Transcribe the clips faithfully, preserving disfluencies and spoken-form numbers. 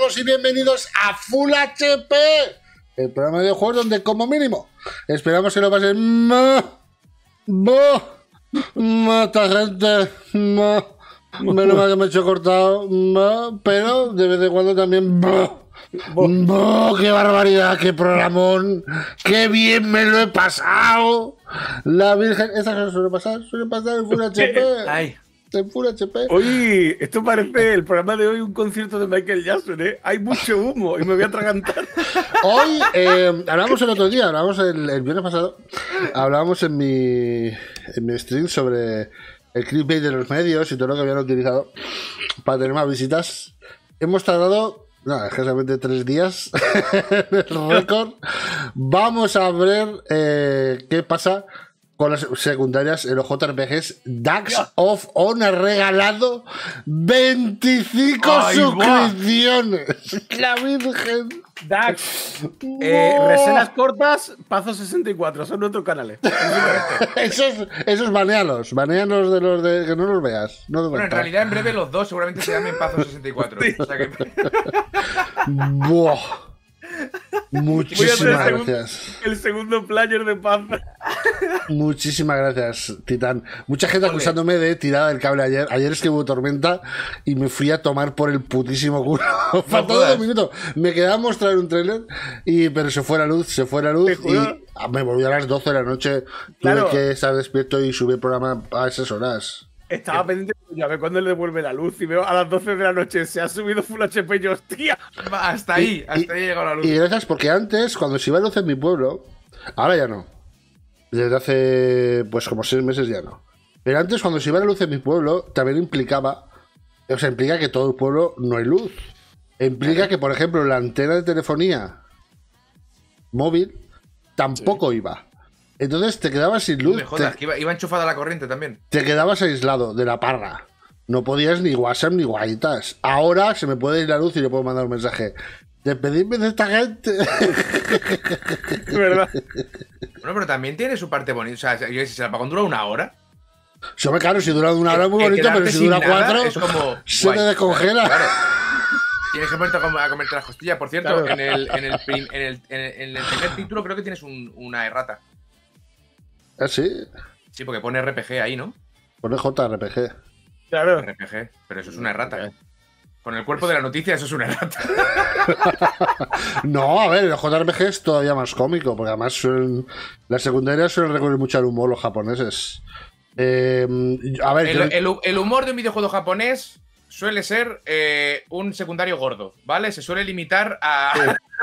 todos y bienvenidos a Full H P, el programa de juegos donde como mínimo esperamos que lo pasen ma, bo, mata gente, ma, menos mal que me he hecho cortado, ma, pero de vez en cuando también bo, bo, qué barbaridad, qué programón, qué bien me lo he pasado. La Virgen, esas cosas suelen pasar, suelen pasar en Full H P. Ay. En Full H P. Oye, esto parece el programa de hoy un concierto de Michael Jackson, ¿eh? Hay mucho humo y me voy a atragantar. Hoy eh, hablamos el otro día, hablamos el, el viernes pasado, hablábamos en mi, en mi stream sobre el clickbait de los medios y todo lo que habían utilizado para tener más visitas. Hemos tardado, no, escasamente tres días en el récord. Vamos a ver eh, qué pasa con las secundarias en los J R P Gs. Dax of On ha regalado veinticinco Ay, suscripciones. La Virgen. Dax, eh, reseñas cortas, Pazo sesenta y cuatro, son nuestros canales. esos, esos banealos, banealos de los de que no los veas. No bueno, en realidad en breve los dos seguramente se llamen Pazo sesenta y cuatro. Sí. O sea que... Buah. Muchísimas el gracias. Segundo, el segundo player de Paz. Muchísimas gracias, Titán. Mucha gente Ole. acusándome de tirada del cable ayer. Ayer es que hubo tormenta y me fui a tomar por el putísimo culo. No Faltó dos minutos. Me quedaba a mostrar un trailer, y, pero se fue la luz, se fue la luz y me volví a las doce de la noche. Claro. Tuve que estar despierto y subir el programa a esas horas. Estaba pendiente de a ver cuándo le devuelve la luz y veo a las doce de la noche se ha subido Full H P y yo, hostia. Hasta ahí, y, hasta ahí llegó la luz. Y gracias, porque antes, cuando se iba la luz en mi pueblo, ahora ya no. Desde hace, pues como seis meses ya no. Pero antes, cuando se iba la luz en mi pueblo, también implicaba, o sea, implica que todo el pueblo no hay luz. Implica que, por ejemplo, la antena de telefonía móvil tampoco sí. iba. Entonces te quedabas sin luz. Me jodas, te, que iba, iba enchufada la corriente también. Te quedabas aislado de la parra. No podías ni WhatsApp ni guaitas. Ahora se me puede ir la luz y le puedo mandar un mensaje. Despedidme de esta gente. ¿Verdad? Bueno, pero también tiene su parte bonita. O sea, si el apagón dura una hora. Yo me claro, si dura una hora es muy bonito, pero si dura cuatro, es como, se guay, te descongela. Claro. Tienes que ponerte a comerte las costillas. Por cierto, claro. en, el, en, el, en, el, en, el, en el primer título creo que tienes un, una errata. ¿Ah, sí? Sí, porque pone R P G ahí, ¿no? Pone J R P G. Claro. R P G, pero eso es una errata. ¿eh? Con el cuerpo de la noticia, eso es una errata. No, a ver, el J R P G es todavía más cómico, porque además suelen, las secundarias suelen recurrir mucho al humor los japoneses. Eh, a ver, el, yo... el, el humor de un videojuego japonés suele ser eh, un secundario gordo, ¿vale? Se suele limitar a...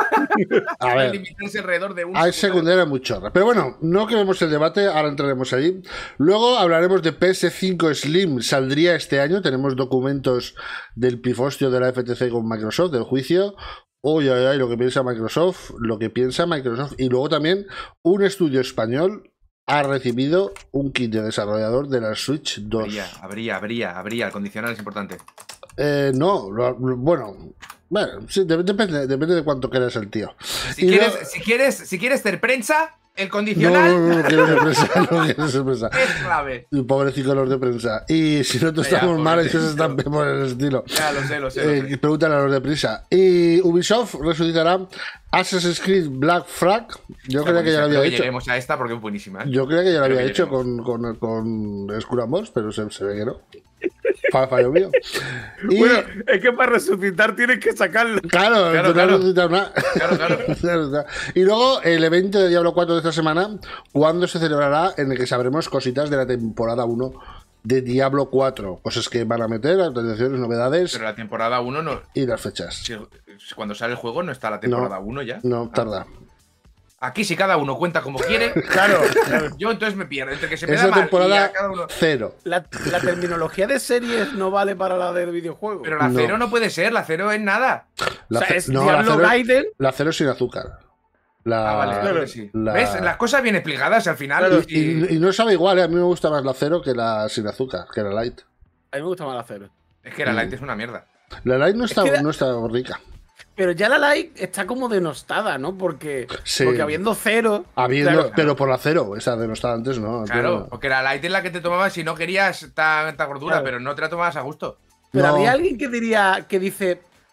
a ver, limitarse alrededor de un hay secundaria muy chorra. Pero bueno, no queremos el debate, ahora entraremos ahí. Luego hablaremos de P S cinco Slim, saldría este año. Tenemos documentos del pifostio de la F T C con Microsoft, del juicio. Uy, ay, ay, lo que piensa Microsoft, lo que piensa Microsoft. Y luego también un estudio español ha recibido un kit de desarrollador de la Switch dos. Habría, habría, habría, habría. El condicional es importante. Eh, no, lo, lo, bueno... Bueno, sí, depende, depende de cuánto quieras el tío. Si quieres, no, si quieres, si quieres ser prensa, el condicional. No, no, no quiero ser prensa, no quiero ser prensa. Es clave. Pobrecito los de prensa. Y si no, estamos mal, ellos están por el estilo. Ya, lo sé, lo sé. Lo eh, sé. Pregúntale a los de prisa. Y Ubisoft resucitará Assassin's Creed Black Flag. Yo creía que ya lo había que hecho. Lleguemos a esta porque es buenísima. ¿eh? Yo creía que ya lo había que hecho con, con, con Skull and Bones, pero se, se ve que no. Fallo mío. Y, bueno, es que para resucitar tienes que sacarlo. Claro, claro, no claro. resucitar nada. Claro, claro. Y luego el evento de Diablo cuatro de esta semana, ¿cuándo se celebrará? En el que sabremos cositas de la temporada uno de Diablo cuatro. Cosas que van a meter, actualizaciones, novedades. Pero la temporada uno no. Y las fechas. Si, cuando sale el juego no está la temporada uno ya. No, tarda. Ah. Aquí si cada uno cuenta como quiere, claro, claro. Yo entonces me pierdo. Entre que se me Esa da mal temporada y a cada uno... cero. La, la terminología de series no vale para la de videojuegos. Pero la cero no, no puede ser, la cero es nada. La o sea, es no, Diablo la cero, Gaiden. La cero sin azúcar. La, ah, vale, claro que sí. La... ¿Ves? Las cosas bien explicadas al final. Claro, y, y, y no sabe igual, ¿eh? A mí me gusta más la cero que la sin azúcar, que la light. A mí me gusta más la cero. Es que la light mm. es una mierda. La light no está, es que no está rica. Pero ya la light está como denostada, ¿no? Porque, sí. porque habiendo cero. Habiendo, claro, pero por la cero, esa denostada antes no. Claro, no. porque la light es la que te tomabas si no querías tanta gordura, claro. pero no te la tomabas a gusto. Pero no. habría alguien que diría, que dice,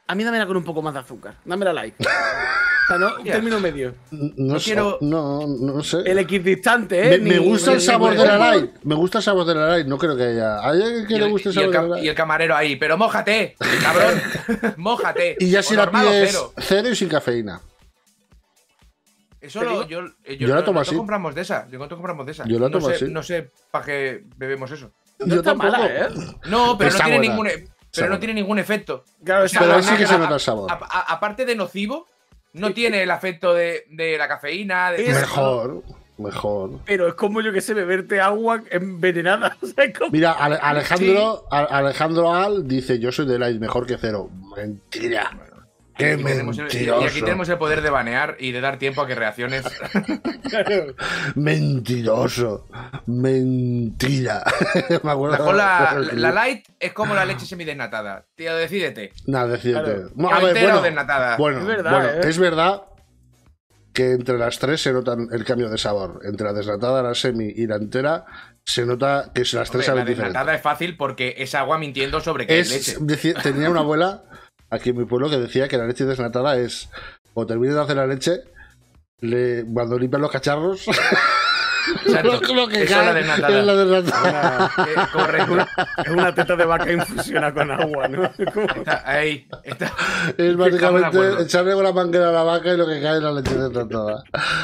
A mí dámela con un poco más de azúcar. Dámela light. O sea, no, un término medio. No, No sé, quiero- no, no sé. El equidistante, ¿eh? Me, me Ni- gusta ni- el sabor ni- de la light. Me gusta el sabor de la light. No creo que haya. ¿Hay alguien que Y le el, guste el y el sabor de ca- la y el light? camarero ahí, pero mójate, cabrón. Mójate. Y ya si O la normal o pides cero. cero y sin cafeína. Eso Te lo, digo- yo, eh, Yo la tomo nosotros así. compramos de esa. Yo nosotros compramos de esa. Yo la no tomo sé, así. No sé para qué bebemos eso. No Yo está tampoco. mala, ¿eh? No, pero no Está tiene buena. ningún, e- Está pero no buena. tiene ningún efecto. Claro, O sea, Pero ahí a- sí que se a- nota el sabor. a- a- aparte de nocivo, no tiene el efecto de, de la cafeína. De Es- Mejor. Mejor. pero es como yo que sé, beberte agua envenenada. O sea, es como- Mira, Ale- Alejandro, A- Alejandro Al dice: Yo soy de light, mejor que cero. Mentira. Qué Y aquí tenemos el- y mentiroso. aquí tenemos el poder de banear y de dar tiempo a que reacciones. Mentiroso. Mentira. Me acuerdo. Mejor la, la, la light es como la leche semidesnatada. Tío, decídete. Nada, decirte. Claro. Bueno, a O ver, entera bueno, o desnatada. bueno, Es verdad, bueno, ¿eh? es verdad que entre las tres se nota el cambio de sabor. Entre la desnatada, la semi y la entera, se nota que las tres Hombre, saben la diferente. desnatada es fácil porque es agua mintiendo sobre que es, leche. Es, decir, tenía una abuela aquí en mi pueblo que decía que la leche desnatada es, cuando termines de hacer la leche, le, cuando limpias los cacharros, Exacto. lo, lo que Eso es cae la desnatada. es la desnatada. Eh, correcto. Es una teta de vaca infusionada con agua, ¿no? Como- Está ahí. Está. Es Estamos de básicamente acuerdo. echarle con la manguera a la vaca y lo que cae es la leche desnatada.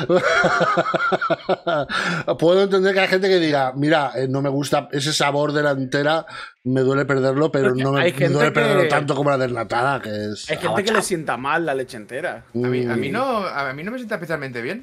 Puedo entender que hay gente que diga, mira, eh, no me gusta ese sabor de la entera, me duele perderlo, pero Porque no me, hay me gente duele perderlo que- tanto como la desnatada, que es... Hay gente que le sienta mal la leche entera. A mí, a, mí Mm. no, a mí no me sienta especialmente bien.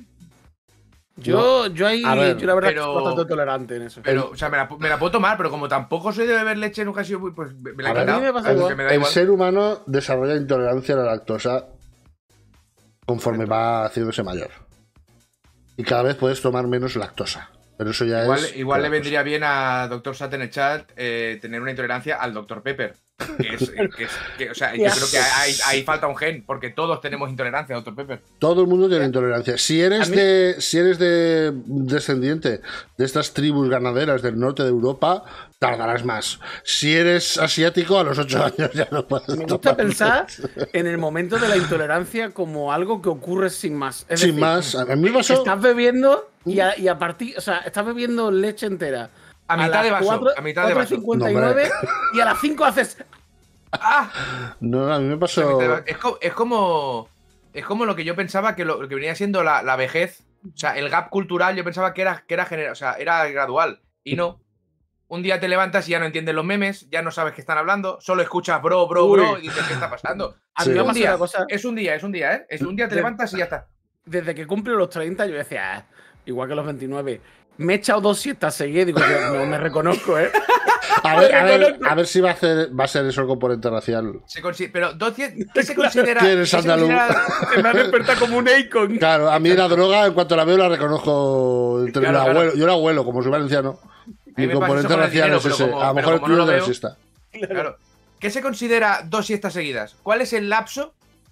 Yo, yo ahí, A ver, yo la verdad pero- que soy bastante tolerante en eso. Pero, o sea, me la, me la puedo tomar, pero como tampoco soy de beber leche, nunca he sido muy. Pues me la he A ver, quitado. a mí me pasa así igual. que me da El igual. ser humano desarrolla intolerancia a la lactosa conforme va haciéndose mayor. Y cada vez puedes tomar menos lactosa. Pero eso ya Igual, es. igual le otra vendría bien a doctor Sat en el chat eh, tener una intolerancia al doctor Pepper. Que es, que es- que, o sea, yo creo que ahí, ahí falta un gen, porque todos tenemos intolerancia a doctor Pepper. cosa. Todo el mundo tiene intolerancia. Si eres A mí- de. Si eres de descendiente de estas tribus ganaderas del norte de Europa, tardarás más. Si eres asiático, a los ocho años ya no puedes. Me gusta tomar pensar leche. en el momento de la intolerancia como algo que ocurre sin más. Es Sin decir, más. A mí me pasó. estás bebiendo y a, y a partir, o sea, estás bebiendo leche entera. A mitad las de vaso, cuatro- a mitad de cuatro y vaso. cincuenta y No, nueve, hombre. y a las cinco haces. ¡Ah! No, a mí me A pasó. mitad de vaso. Es, co- es como. Es como lo que yo pensaba que lo, lo que venía siendo la, la vejez. O sea, el gap cultural, yo pensaba que era, que era genera- o sea, era gradual. Y no. Un día te levantas y ya no entiendes los memes, ya no sabes qué están hablando, solo escuchas bro, bro, Uy. bro, y dices, ¿qué está pasando? A Sí. mí me Un pasa día, una cosa. es un día, es un día, ¿eh? Es un día te De- levantas y ya está. Desde que cumplo los treinta, yo decía, "Ah, igual que los veintinueve. Me he echado dos siestas seguidas, digo, yo no me reconozco, ¿eh? A ver, a ver, reconozco. a ver si va a, hacer, va a ser eso el componente racial. Se consi- pero, dos cien- ¿qué se considera? ¿Quién es qué se andaluz? considera- Se me ha despertado como un Akon. Claro, a mí la droga, en cuanto la veo, la reconozco. Entre Claro, el claro. abuelo, yo era abuelo, como soy valenciano. A mí Mi me pasa componente eso con el racial dinero, es pero ese. como- a lo pero mejor el como no tuyo lo de veo- resista. Claro. ¿Qué se considera dos siestas seguidas? ¿Cuál es el lapso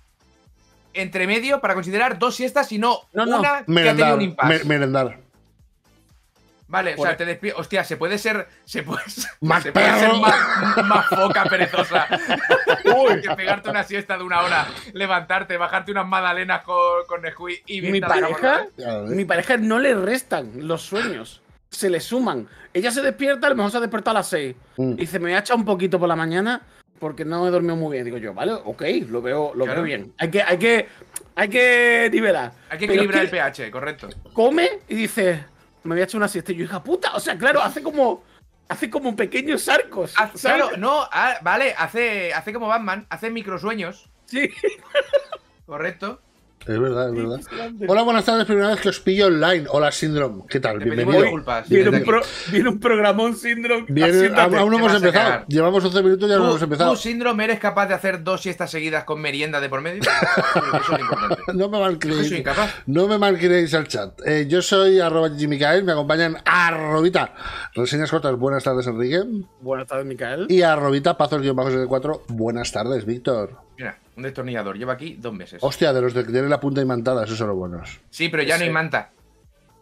entre medio para considerar dos siestas y no, No, no. una que ha tenido Merendar. un impasse? mer- merendar. Vale, o Por- sea, te despiertas. Hostia, se puede ser. Se puede, Más se puede ser perro. más, más foca perezosa. que pegarte una siesta de una hora, levantarte, bajarte unas magdalenas con, con Nesquik y Mi irte a la cama, pareja, ¿no? Claro, ¿eh? mi pareja no le restan los sueños. Se le suman. Ella se despierta, a lo mejor se ha despertado a las seis. Mm. Y dice, me voy a echar un poquito por la mañana porque no he dormido muy bien. Digo yo, vale, ok, lo veo, lo Claro. veo bien. Hay que, hay que, hay que nivelar. Hay que Pero equilibrar es el que pH, correcto. come y dice, me voy a echar una siesta. Y yo, hija puta, o sea, claro, hace como, hace como pequeños arcos. Haz- ¿sabes? claro, no, ah, vale, hace, hace como Batman, hace microsueños, Sí. correcto. Es verdad, es verdad. Hola, buenas tardes. Primera vez que os pillo online. Hola, Syndrome. ¿Qué tal? Te pedimos Bienvenido. disculpas. Viene desde un, aquí. pro- viene un programón síndrome. Viene, Siéntate. aún aún no te hemos vas a empezado. cagar. Llevamos once minutos y ya no hemos ¿Tú, empezado. tú, síndrome, eres capaz de hacer dos siestas seguidas con merienda de por medio? Eso es lo importante. No me Yo malcriéis. soy incapaz. No me malcriéis al chat. Eh, yo soy arroba Gimicael, me acompañan arrobita reseñas cortas, buenas tardes Enrique, Buenas tardes, Micael. y arrobita pazos-setenta y cuatro, buenas tardes Víctor. Mira, un destornillador. Lleva aquí dos meses. Hostia, de los de que tienen la punta imantada, esos son los buenos. Sí, pero ya no hay Sí. manta.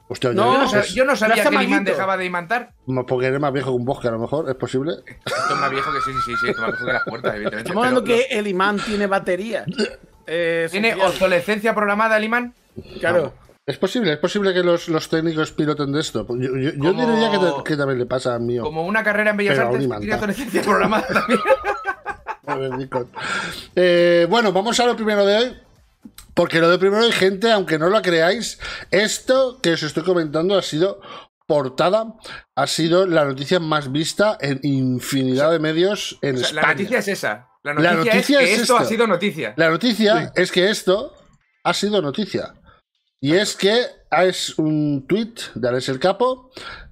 Hostia, No, Yo no, ya, sab- yo no sabía Gracias, que el imán Maguito. dejaba de imantar. porque eres más viejo que un bosque, a lo mejor, es posible. Esto es más viejo que sí, sí, sí, sí, esto es más viejo que las puertas, evidentemente. Estamos hablando pero que el imán tiene batería. Eh, ¿Tiene social. obsolescencia programada el imán? Claro. Es posible, es posible que los, los técnicos piloten de esto. Yo, yo, yo Como- diría que, te- que también le pasa al mío. Como una carrera en Bellas Pero Artes, un imán, tiene ta. obsolescencia programada también. A ver, Nikon. Eh, bueno, vamos a lo primero de hoy. Porque lo de primero de gente, aunque no lo creáis, esto que os estoy comentando ha sido portada, ha sido la noticia más vista en infinidad de medios en O sea, España. la noticia es esa. La La noticia, noticia es que es esto esto. ha sido noticia. La noticia es que esto ha sido noticia. Y es que es un tweet de Alex el Capo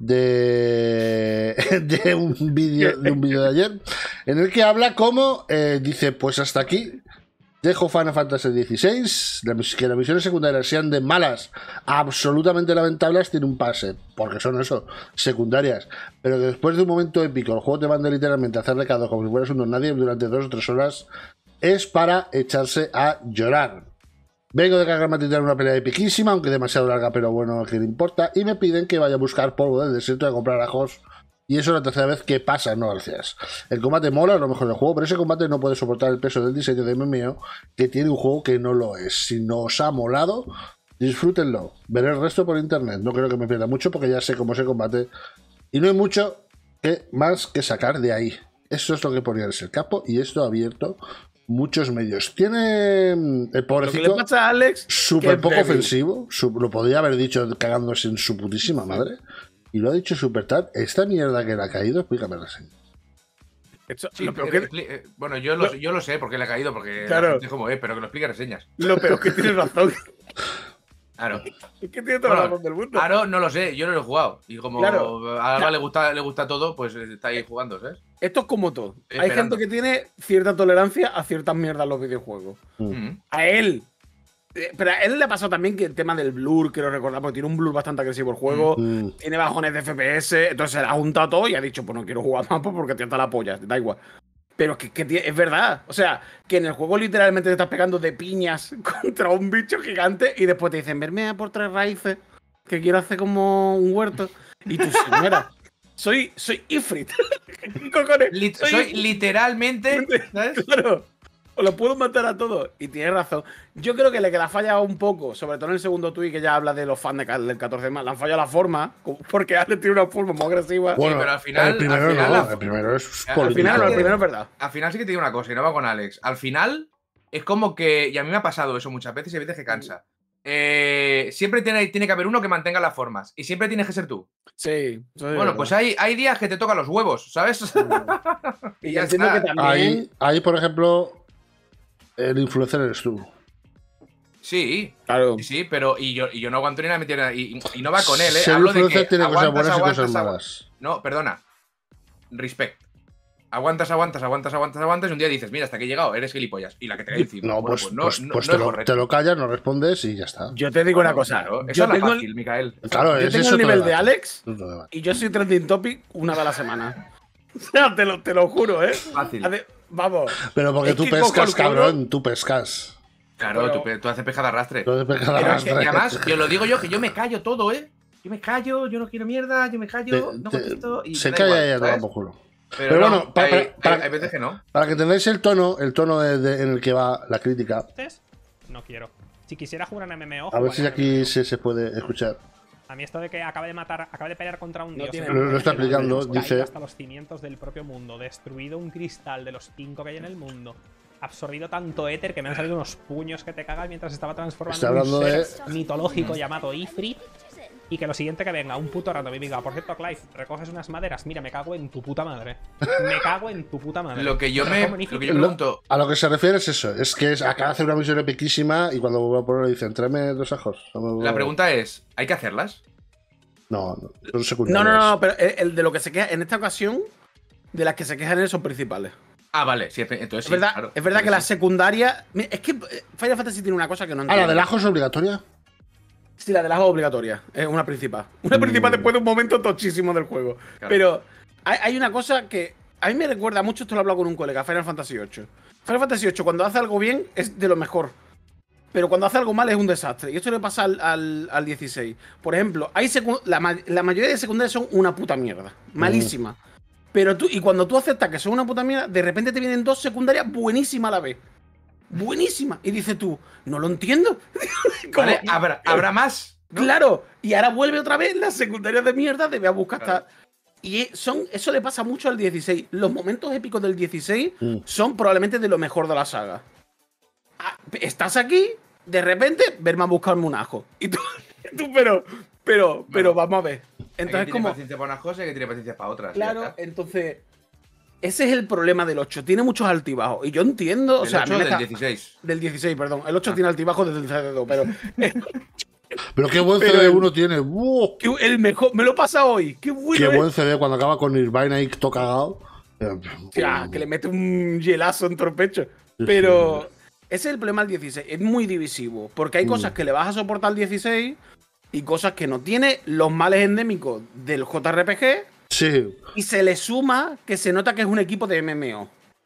de, de un vídeo de un vídeo de ayer en el que habla como eh, dice, pues hasta aquí dejo Final Fantasy dieciséis, la mis- que las misiones secundarias sean de malas, absolutamente lamentables, tiene un pase, porque son eso, secundarias, pero que después de un momento épico el juego te manda literalmente a hacer recado como si fueras un don nadie durante dos o tres horas, es para echarse a llorar. Vengo de cargarme a titular una pelea epiquísima, aunque demasiado larga, pero bueno, que le importa. Y me piden que vaya a buscar polvo del desierto y a comprar ajos. Y eso es la tercera vez que pasa, no gracias. El combate mola, es lo mejor del juego, pero ese combate no puede soportar el peso del diseño de M M O que tiene un juego que no lo es. Si no os ha molado, disfrútenlo. Veré el resto por internet. No creo que me pierda mucho porque ya sé cómo se combate. Y no hay mucho que, más que sacar de ahí. Eso es lo que ponía el capo y esto ha abierto muchos medios. Tiene mm, el Lo que pobrecito le pasa a Alex. que súper es poco débil. ofensivo. su- lo podría haber dicho cagándose en su putísima madre. Y lo ha dicho súper tal. Esta mierda que le ha caído, explícame la reseña. Esto- Sí, lo, peor eh, que, expli- eh, bueno, yo lo, yo lo sé porque le ha caído, porque Claro. la gente es como es, pero que lo explique en reseñas. lo peor que tiene razón. Claro. Es que tiene toda la Bueno, razón del mundo. Aro no lo sé, yo no lo he jugado. Y como Claro. a Alba Claro. le gusta, le gusta todo, pues está ahí jugando, ¿sabes? Esto es como todo. Hay Esperando. gente que tiene cierta tolerancia a ciertas mierdas en los videojuegos. Mm. A él. eh, Pero a él le ha pasado también que el tema del blur, quiero recordar, porque tiene un blur bastante agresivo el juego, Mm. tiene bajones de F P S, entonces se le ha juntado todo y ha dicho, pues no quiero jugar más pues, porque te ata la polla, da igual. Pero es que, que tie- es verdad. O sea, que en el juego literalmente te estás pegando de piñas contra un bicho gigante y después te dicen, verme por tres raíces, que quiero hacer como un huerto. Y tú, señora, soy, soy Ifrit. ¿Qué cojones? Lit- Soy soy Ifrit. literalmente, ¿sabes? Claro. O lo puedo matar a todos. Y tienes razón. Yo creo que le que le ha fallado un poco, sobre todo en el segundo tuit que ya habla de los fans de Cal- del catorce más, le han fallado la forma, porque Ale tiene una forma muy agresiva. Bueno, pero al final- el primero al final no, la- el primero es al al político. final, no, el que- primero es verdad. Al final sí que te digo una cosa, y no va con Alex. Al final es como que, y a mí me ha pasado eso muchas veces y a veces que cansa. Eh, siempre tiene, tiene que haber uno que mantenga las formas y siempre tienes que ser tú. Sí. eso es Bueno, verdad. pues hay, hay días que te tocan los huevos, ¿sabes? Y y ya ya entiendo está. que también. Ahí, ahí, por ejemplo, el influencer eres tú. Sí, Claro. sí, sí, pero y yo, y yo no aguanto ni una mentira y, y no va con él, ¿eh? Ser Hablo de influencer que tiene cosas aguantas, buenas y aguantas, cosas agu- malas. No, perdona. Respect. Aguantas, aguantas, aguantas, aguantas, aguantas y un día dices, mira, hasta aquí he llegado, eres gilipollas. Y la que te cae encima. No, Bueno, pues, no, pues, no- pues no te, es lo, correcto. te lo callas, no respondes y ya está. Yo te digo una Claro, cosa. claro, eso yo es la tengo, el- fácil, Micael. Claro, yo ese tengo es el otro nivel de debate. Alex Otro debate. y yo soy trending topic una vez a la semana. O sea, te lo, te lo juro, ¿eh? Fácil. Ade- Vamos. Pero porque Es tú que cojo pescas, el culo- cabrón, tú pescas. Claro, Pero- tú, pe- tú haces peja de arrastre. Tú haces pesca de Pero es que, y arrastre. además, yo lo digo yo, que yo me callo todo, ¿eh? Yo me callo, yo no quiero mierda, yo me callo, Te- no te- contesto y se me da calla igual, ella, ¿sabes? no por culo. Pero, Pero no, bueno, pa- hay, para- hay- para- hay veces que no. Para que entendáis el tono, el tono de- de- en el que va la crítica, Antes, no quiero. Si quisiera jugar un M M O, a ver jugaría si un aquí M M O. se, se puede escuchar. A mí esto de que acabe de matar, acabe de pelear contra un No dios. tiene- en Lo- una lo está pelea en la que explicando, hemos caído dice- hasta los cimientos del propio mundo, destruido un cristal de los cinco que hay en el mundo, absorbido tanto éter que me han salido unos puños que te cagas mientras estaba transformando Está en un hablando de- ser mitológico llamado Ifrit. Y que lo siguiente que venga, un puto random y diga, por cierto, Clive, recoges unas maderas, mira, me cago en tu puta madre. Me cago en tu puta madre. Lo que yo me. Recojo un Ifrit Lo que yo Lo- pregunto. a lo que se refiere es eso, es que es, acaba de hacer una misión epiquísima y cuando vuelve a ponerlo dicen, tráeme dos ajos. No me- La pregunta es: ¿hay que hacerlas? No, no, son No, secundarios. no, no, pero el, el de lo que se queja, en esta ocasión, de las que se quejan él son principales. Ah, vale, sí, entonces Es sí. verdad, claro, es verdad que entonces las sí. secundarias. Mira, es que eh, Final Fantasy tiene una cosa que no Ah, entiendo. la del ajo es obligatoria. Sí, la del ajo es obligatoria. Es una principal. Una Mm. principal después de un momento tochísimo del juego. Claro. Pero hay, hay una cosa que a mí me recuerda mucho, esto lo he hablado con un colega, Final Fantasy ocho. Final Fantasy ocho, cuando hace algo bien, es de lo mejor. pero cuando hace algo mal es un desastre. Y esto le pasa al, al, al dieciséis. Por ejemplo, hay la, ma la mayoría de secundarias son una puta mierda. Malísima. Mm. Pero tú, y cuando tú aceptas que son una puta mierda, de repente te vienen dos secundarias buenísimas a la vez. Buenísimas. Y dices tú, no lo entiendo. Vale, ¿habrá, ¿habrá más? ¿No? Claro. Y ahora vuelve otra vez las secundarias de mierda, debe a buscar claro. hasta... Y son, eso le pasa mucho al dieciséis. Los momentos épicos del dieciséis mm. son probablemente de lo mejor de la saga. Ah, estás aquí, de repente, verme a buscarme un ajo. Y tú, tú pero, pero, pero vamos a ver. Entonces, hay que como. Tiene paciencia para unas cosas y hay que tiene paciencia para otras. Claro, entonces. Ese es el problema del ocho. Tiene muchos altibajos. Y yo entiendo. El o sea, ocho del dieciséis. Del dieciséis, perdón. El ocho ah. tiene altibajos desde el C D dos, pero. Pero qué buen C D uno tiene. ¡Wow! El mejor. Me lo pasa hoy. Qué bueno. Qué buen C D cuando acaba con Nirvana ahí todo cagado. Ya, que le mete un hielazo en el pecho. Pero. Ese es el problema del dieciséis. Es muy divisivo. Porque hay mm. cosas que le vas a soportar al dieciséis y cosas que no tiene. Los males endémicos del J R P G. Sí. Y se le suma que se nota que es un equipo de M M O.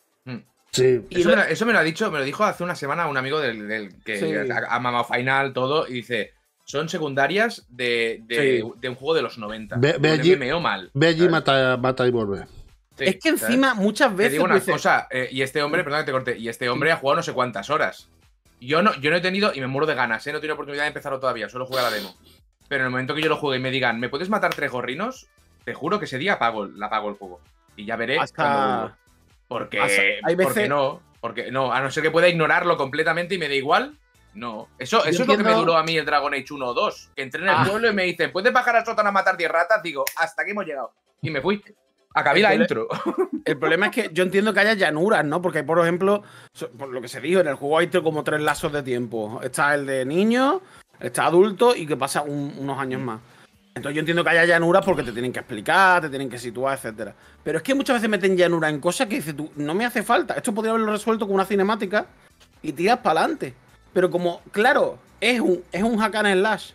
Sí. Y eso, me lo, eso me lo ha dicho, me lo dijo hace una semana un amigo del, del que sí. ha, ha mamado Final, todo, y dice. Son secundarias de, de, sí. de un juego de los noventa. Ve, ve allí, M M O mal. Ve allí, mata, mata y vuelve. Sí, es que encima ¿sabes? Muchas veces. Te digo una dice... cosa, eh, y este hombre, perdón que te corté, y este hombre sí. ha jugado no sé cuántas horas. Yo no, yo no he tenido, y me muero de ganas, ¿eh? No he tenido oportunidad de empezarlo todavía, solo jugué a la demo. Pero en el momento que yo lo juegue y me digan, ¿me puedes matar tres gorrinos? Te juro que ese día apago, la apago el juego. Y ya veré Hasta... cuando... Porque, Hasta... Hay veces... porque no, porque no, a no ser que pueda ignorarlo completamente y me da igual. No, eso, eso es entiendo... lo que me duró a mí el Dragon Age uno o dos. Que entré en el ah. pueblo y me dicen, ¿puedes bajar al sótano a matar diez ratas? Digo, hasta aquí hemos llegado. Y me fui. Acabé la intro. El problema es que yo entiendo que haya llanuras, ¿no? Porque, por ejemplo, por lo que se dijo, en el juego hay como tres lazos de tiempo. Está el de niño, está adulto y que pasa un, unos años más. Entonces yo entiendo que haya llanuras porque te tienen que explicar, te tienen que situar, etcétera. Pero es que muchas veces meten llanura en cosas que dices tú, no me hace falta. Esto podría haberlo resuelto con una cinemática y tiras para adelante. Pero como, claro, es un, es un hack and slash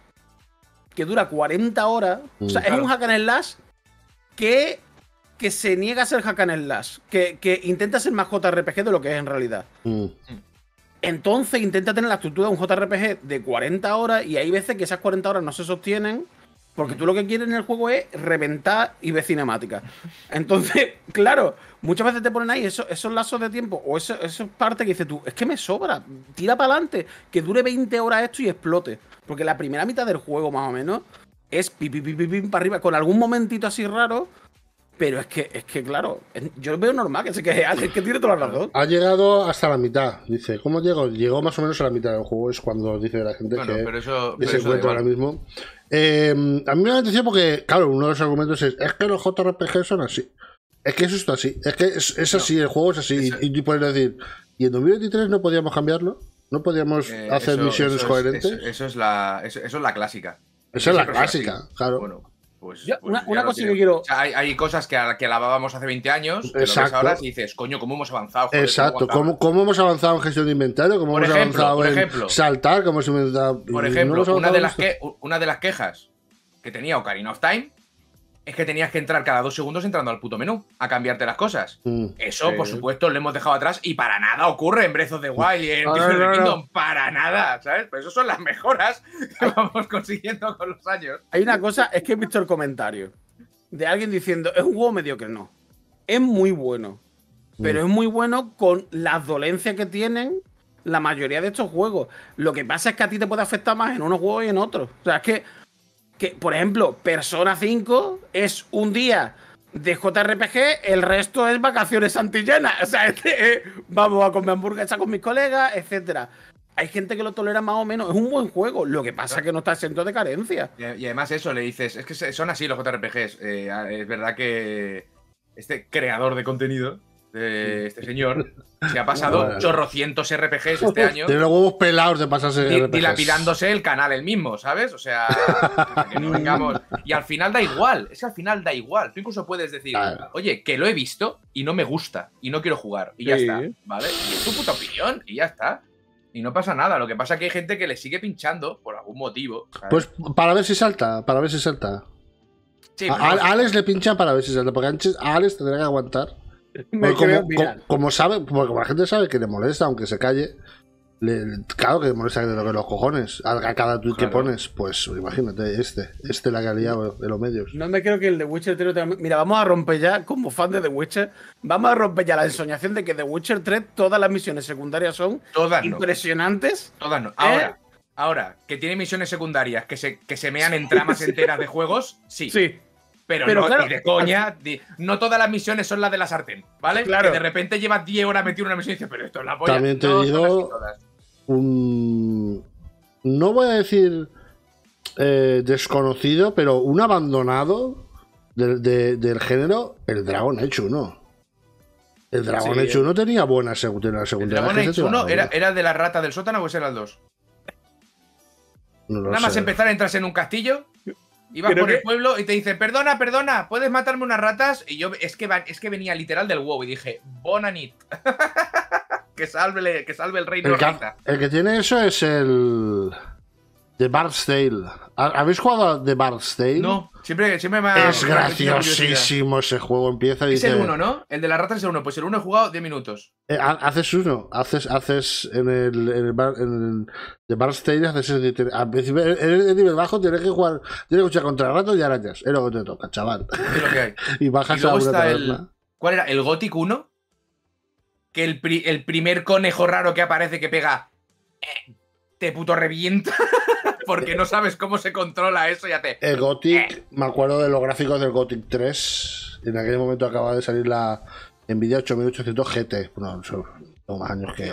que dura cuarenta horas. Mm, o sea, claro. Es un hack and slash que, que se niega a ser hack and slash. Que, que intenta ser más J R P G de lo que es en realidad. Mm. Entonces intenta tener la estructura de un J R P G de cuarenta horas y hay veces que esas cuarenta horas no se sostienen porque tú lo que quieres en el juego es reventar y ver cinemática. Entonces, claro, muchas veces te ponen ahí esos, esos lazos de tiempo o esas eso partes que dices tú, es que me sobra, tira para adelante, que dure veinte horas esto y explote. Porque la primera mitad del juego, más o menos, es pim, pim, pim, pim, pim para arriba, con algún momentito así raro. Pero es que, es que claro, yo veo normal que se queje, es que tiene toda la razón. Ha llegado hasta la mitad, dice. ¿Cómo llegó? Llegó más o menos a la mitad del juego, es cuando dice la gente bueno, que, pero eso, que pero se eso encuentra ahora mismo. Eh, a mí me da atención porque, claro, uno de los argumentos es, es que los J R P G son así. Es que eso está así, es que es, es así, no, el juego es así. Eso, y, y puedes decir, ¿y en dos mil veintitrés no podíamos cambiarlo? ¿No podíamos eh, hacer eso, misiones eso coherentes? Es, eso, eso, es la, eso, eso es la clásica. Esa es la clásica, así. Claro. Bueno. Pues, Yo, pues una una cosa que quiero. O sea, hay, hay cosas que, que alabábamos hace veinte años, que exacto. lo ves ahora y dices, coño, ¿cómo hemos avanzado? Joder, exacto, ¿Cómo, ¿Cómo hemos avanzado en gestión de inventario? ¿Cómo por hemos ejemplo, avanzado por en ejemplo, saltar? ¿Cómo hemos inventado? Por ejemplo, no una, de las que, una de las quejas que tenía Ocarina of Time es que tenías que entrar cada dos segundos entrando al puto menú a cambiarte las cosas. Mm, Eso, sí. por supuesto, lo hemos dejado atrás y para nada ocurre en Breath of the Wild y en no, Tears of no, the Kingdom. no. Para nada, ¿sabes? Pero eso son las mejoras que vamos consiguiendo con los años. Hay una cosa, es que he visto el comentario de alguien diciendo, es un juego mediocre. No, es muy bueno. Mm. Pero es muy bueno con las dolencias que tienen la mayoría de estos juegos. Lo que pasa es que a ti te puede afectar más en unos juegos y en otros. O sea, es que Que, por ejemplo, Persona cinco es un día de J R P G, el resto es vacaciones antillanas. O sea, este, eh, vamos a comer hamburguesas con mis colegas, etcétera. Hay gente que lo tolera más o menos. Es un buen juego. Lo que pasa es que no está exento de carencia. Y, y además eso, le dices, es que son así los J R P Gs. Eh, es verdad que este creador de contenido, de este señor, se ha pasado bueno. chorrocientos R P Gs este año. Tiene los huevos pelados de pasarse R P Gs. Dilapidándose el canal el mismo, ¿sabes? O sea, que no vengamos. Y al final da igual, es que al final da igual. Tú incluso puedes decir, claro. oye, que lo he visto y no me gusta y no quiero jugar. Y ya sí. está, ¿vale? Y es tu puta opinión y ya está. Y no pasa nada. Lo que pasa es que hay gente que le sigue pinchando por algún motivo, ¿sabes? Pues para ver si salta, para ver si salta. Sí, a, a, a Alex le pinchan para ver si salta, porque antes a Alex tendrá que aguantar. Como, como, como sabe, como la gente sabe que le molesta, aunque se calle, Le, claro que molesta de lo que los cojones. A, a cada tweet Claro. que pones, pues imagínate, este. Este la que ha liado de los medios. No me creo que el The Witcher tres... tenga- Mira, vamos a romper ya, como fan de The Witcher, vamos a romper ya la ensoñación de que The Witcher tres, todas las misiones secundarias son Todas no. impresionantes. Todas no. Ahora, ahora, que tiene misiones secundarias que se, que se mean en tramas enteras de juegos, sí. Sí. Pero, Pero no, claro, ni de coña. di- no todas las misiones son las de la sartén, ¿vale? Claro. Que de repente llevas diez horas metido en una misión y dices, pero esto es la polla. También te No, son digo- así todas. Un. No voy a decir eh, desconocido, pero un abandonado del, de- del género, el Dragon Age uno. El Dragon Sí, Age uno tenía buena segunda. El segunda Dragon gente Age te uno va, era, ¿no? era de la rata del sótano o ese era el dos. No lo Nada más sé. empezar a entrar en un castillo, ibas Creo por el que- pueblo y te dicen, perdona, perdona, ¿puedes matarme unas ratas? Y yo, es que, va- es que venía literal del WoW y dije, Bonanit. que, salve, que salve el reino El que, rata. el que tiene eso es el. The Bard's Tale. ¿Ha- ¿Habéis jugado a The Bard's Tale? No, siempre, siempre me ha. Es me ha metido curiosidad. graciosísimo ese juego. Empieza y Es dice. el uno, ¿no? El de las ratas es el uno. Pues el uno he jugado diez minutos. Eh, ha- haces uno, haces, haces en el, en el, bar, en el de Bard's Tale, haces el, de- al principio, en el, el nivel bajo tienes que jugar, tienes que luchar contra ratos y arañas, es lo que te toca, chaval. Es lo que hay. Y bajas Y luego a una está el. taberna. ¿Cuál era? ¿El Gothic uno? Que el, pri- el primer conejo raro que aparece que pega. eh, te puto revienta. Porque no sabes cómo se controla eso, ya te. El Gothic, me acuerdo de los gráficos del Gothic tres, en aquel momento acaba de salir la Nvidia ocho mil ochocientos G T, bueno, son tengo más años que...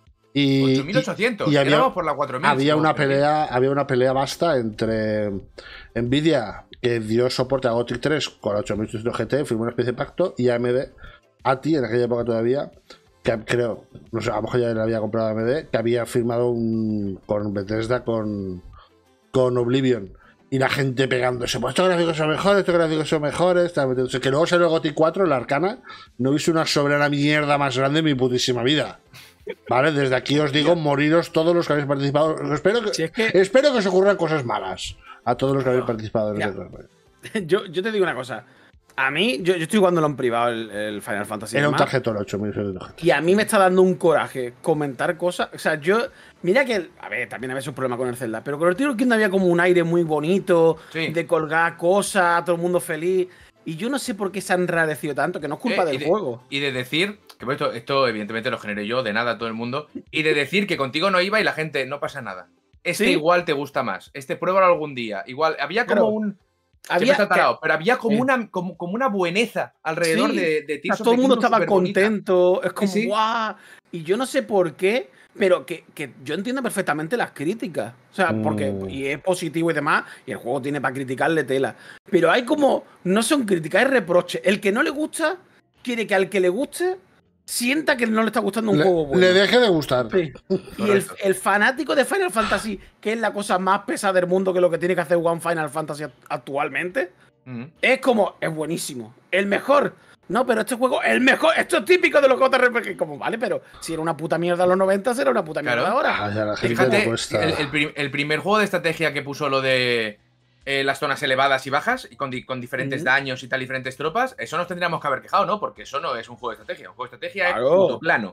Y, ocho mil ochocientos. y- y había- Quedamos por la cuatro mil. había si una no me equivoco. pelea había una pelea vasta entre Nvidia, que dio soporte a Gothic tres con la ocho mil ochocientos G T, firmó una especie de pacto, y A M D, A T I en aquella época todavía, que creo, no sé, a lo mejor ya le había comprado a M D, que había firmado un con Bethesda con, con Oblivion. Y la gente pegándose, pues estos gráficos son mejores, estos gráficos son mejores, tal, entonces, que luego salió el Gothic cuatro, la Arcana, no hice una soberana mierda más grande en mi putísima vida. Vale, desde aquí os digo, moriros todos los que habéis participado. Espero que, Si es que- espero que os ocurran cosas malas a todos los que habéis participado en Ya. este yo, yo te digo una cosa. A mí, yo, yo estoy jugándolo en privado el, el Final Fantasy. y Era un demás, tarjetón ocho mil ochocientos G T. Y a mí me está dando un coraje comentar cosas. O sea, yo. Mira que. el- a ver, también había sus problemas con el Zelda. Pero con el Tears of the Kingdom había como un aire muy bonito. Sí. De colgar cosas, todo el mundo feliz. Y yo no sé por qué se ha enrarecido tanto, que no es culpa Eh, y del de- juego. Y de decir, que pues esto, esto evidentemente lo generé yo, de nada a todo el mundo, y de decir que contigo no iba y la gente, no pasa nada. Este Sí. igual te gusta más, este pruébalo algún día. Igual, había como Claro. un... Había. Había, tarado, pero había como, Sí. una, como, como una bueneza alrededor Sí. de, de O sea, Tears of todo el the mundo Kingdom estaba superbonita. contento. Es como, Sí, sí. guau. Y yo no sé por qué, pero que, que yo entiendo perfectamente las críticas. O sea, porque. Mm. Y es positivo y demás. Y el juego tiene para criticarle tela. Pero hay como. No son críticas, es reproche. El que no le gusta, quiere que al que le guste sienta que no le está gustando un Le, juego bueno. le deje de gustar. Sí. Y el, Correcto. el fanático de Final Fantasy, que es la cosa más pesada del mundo, que lo que tiene que hacer One Final Fantasy act- actualmente, Ujú. es como, es buenísimo. El mejor. No, pero este juego, el mejor. Esto es típico de los J R P G. Como, vale, pero si era una puta mierda en los noventa, será una puta mierda Claro. ahora. Ah, ya la gente Fíjate, le cuesta. el, el prim- el primer juego de estrategia que puso lo de eh, las zonas elevadas y bajas, y con, di- con diferentes Ujú. daños y tal, diferentes tropas, eso nos tendríamos que haber quejado, ¿no? Porque eso no es un juego de estrategia. Un juego de estrategia Claro. es puto plano.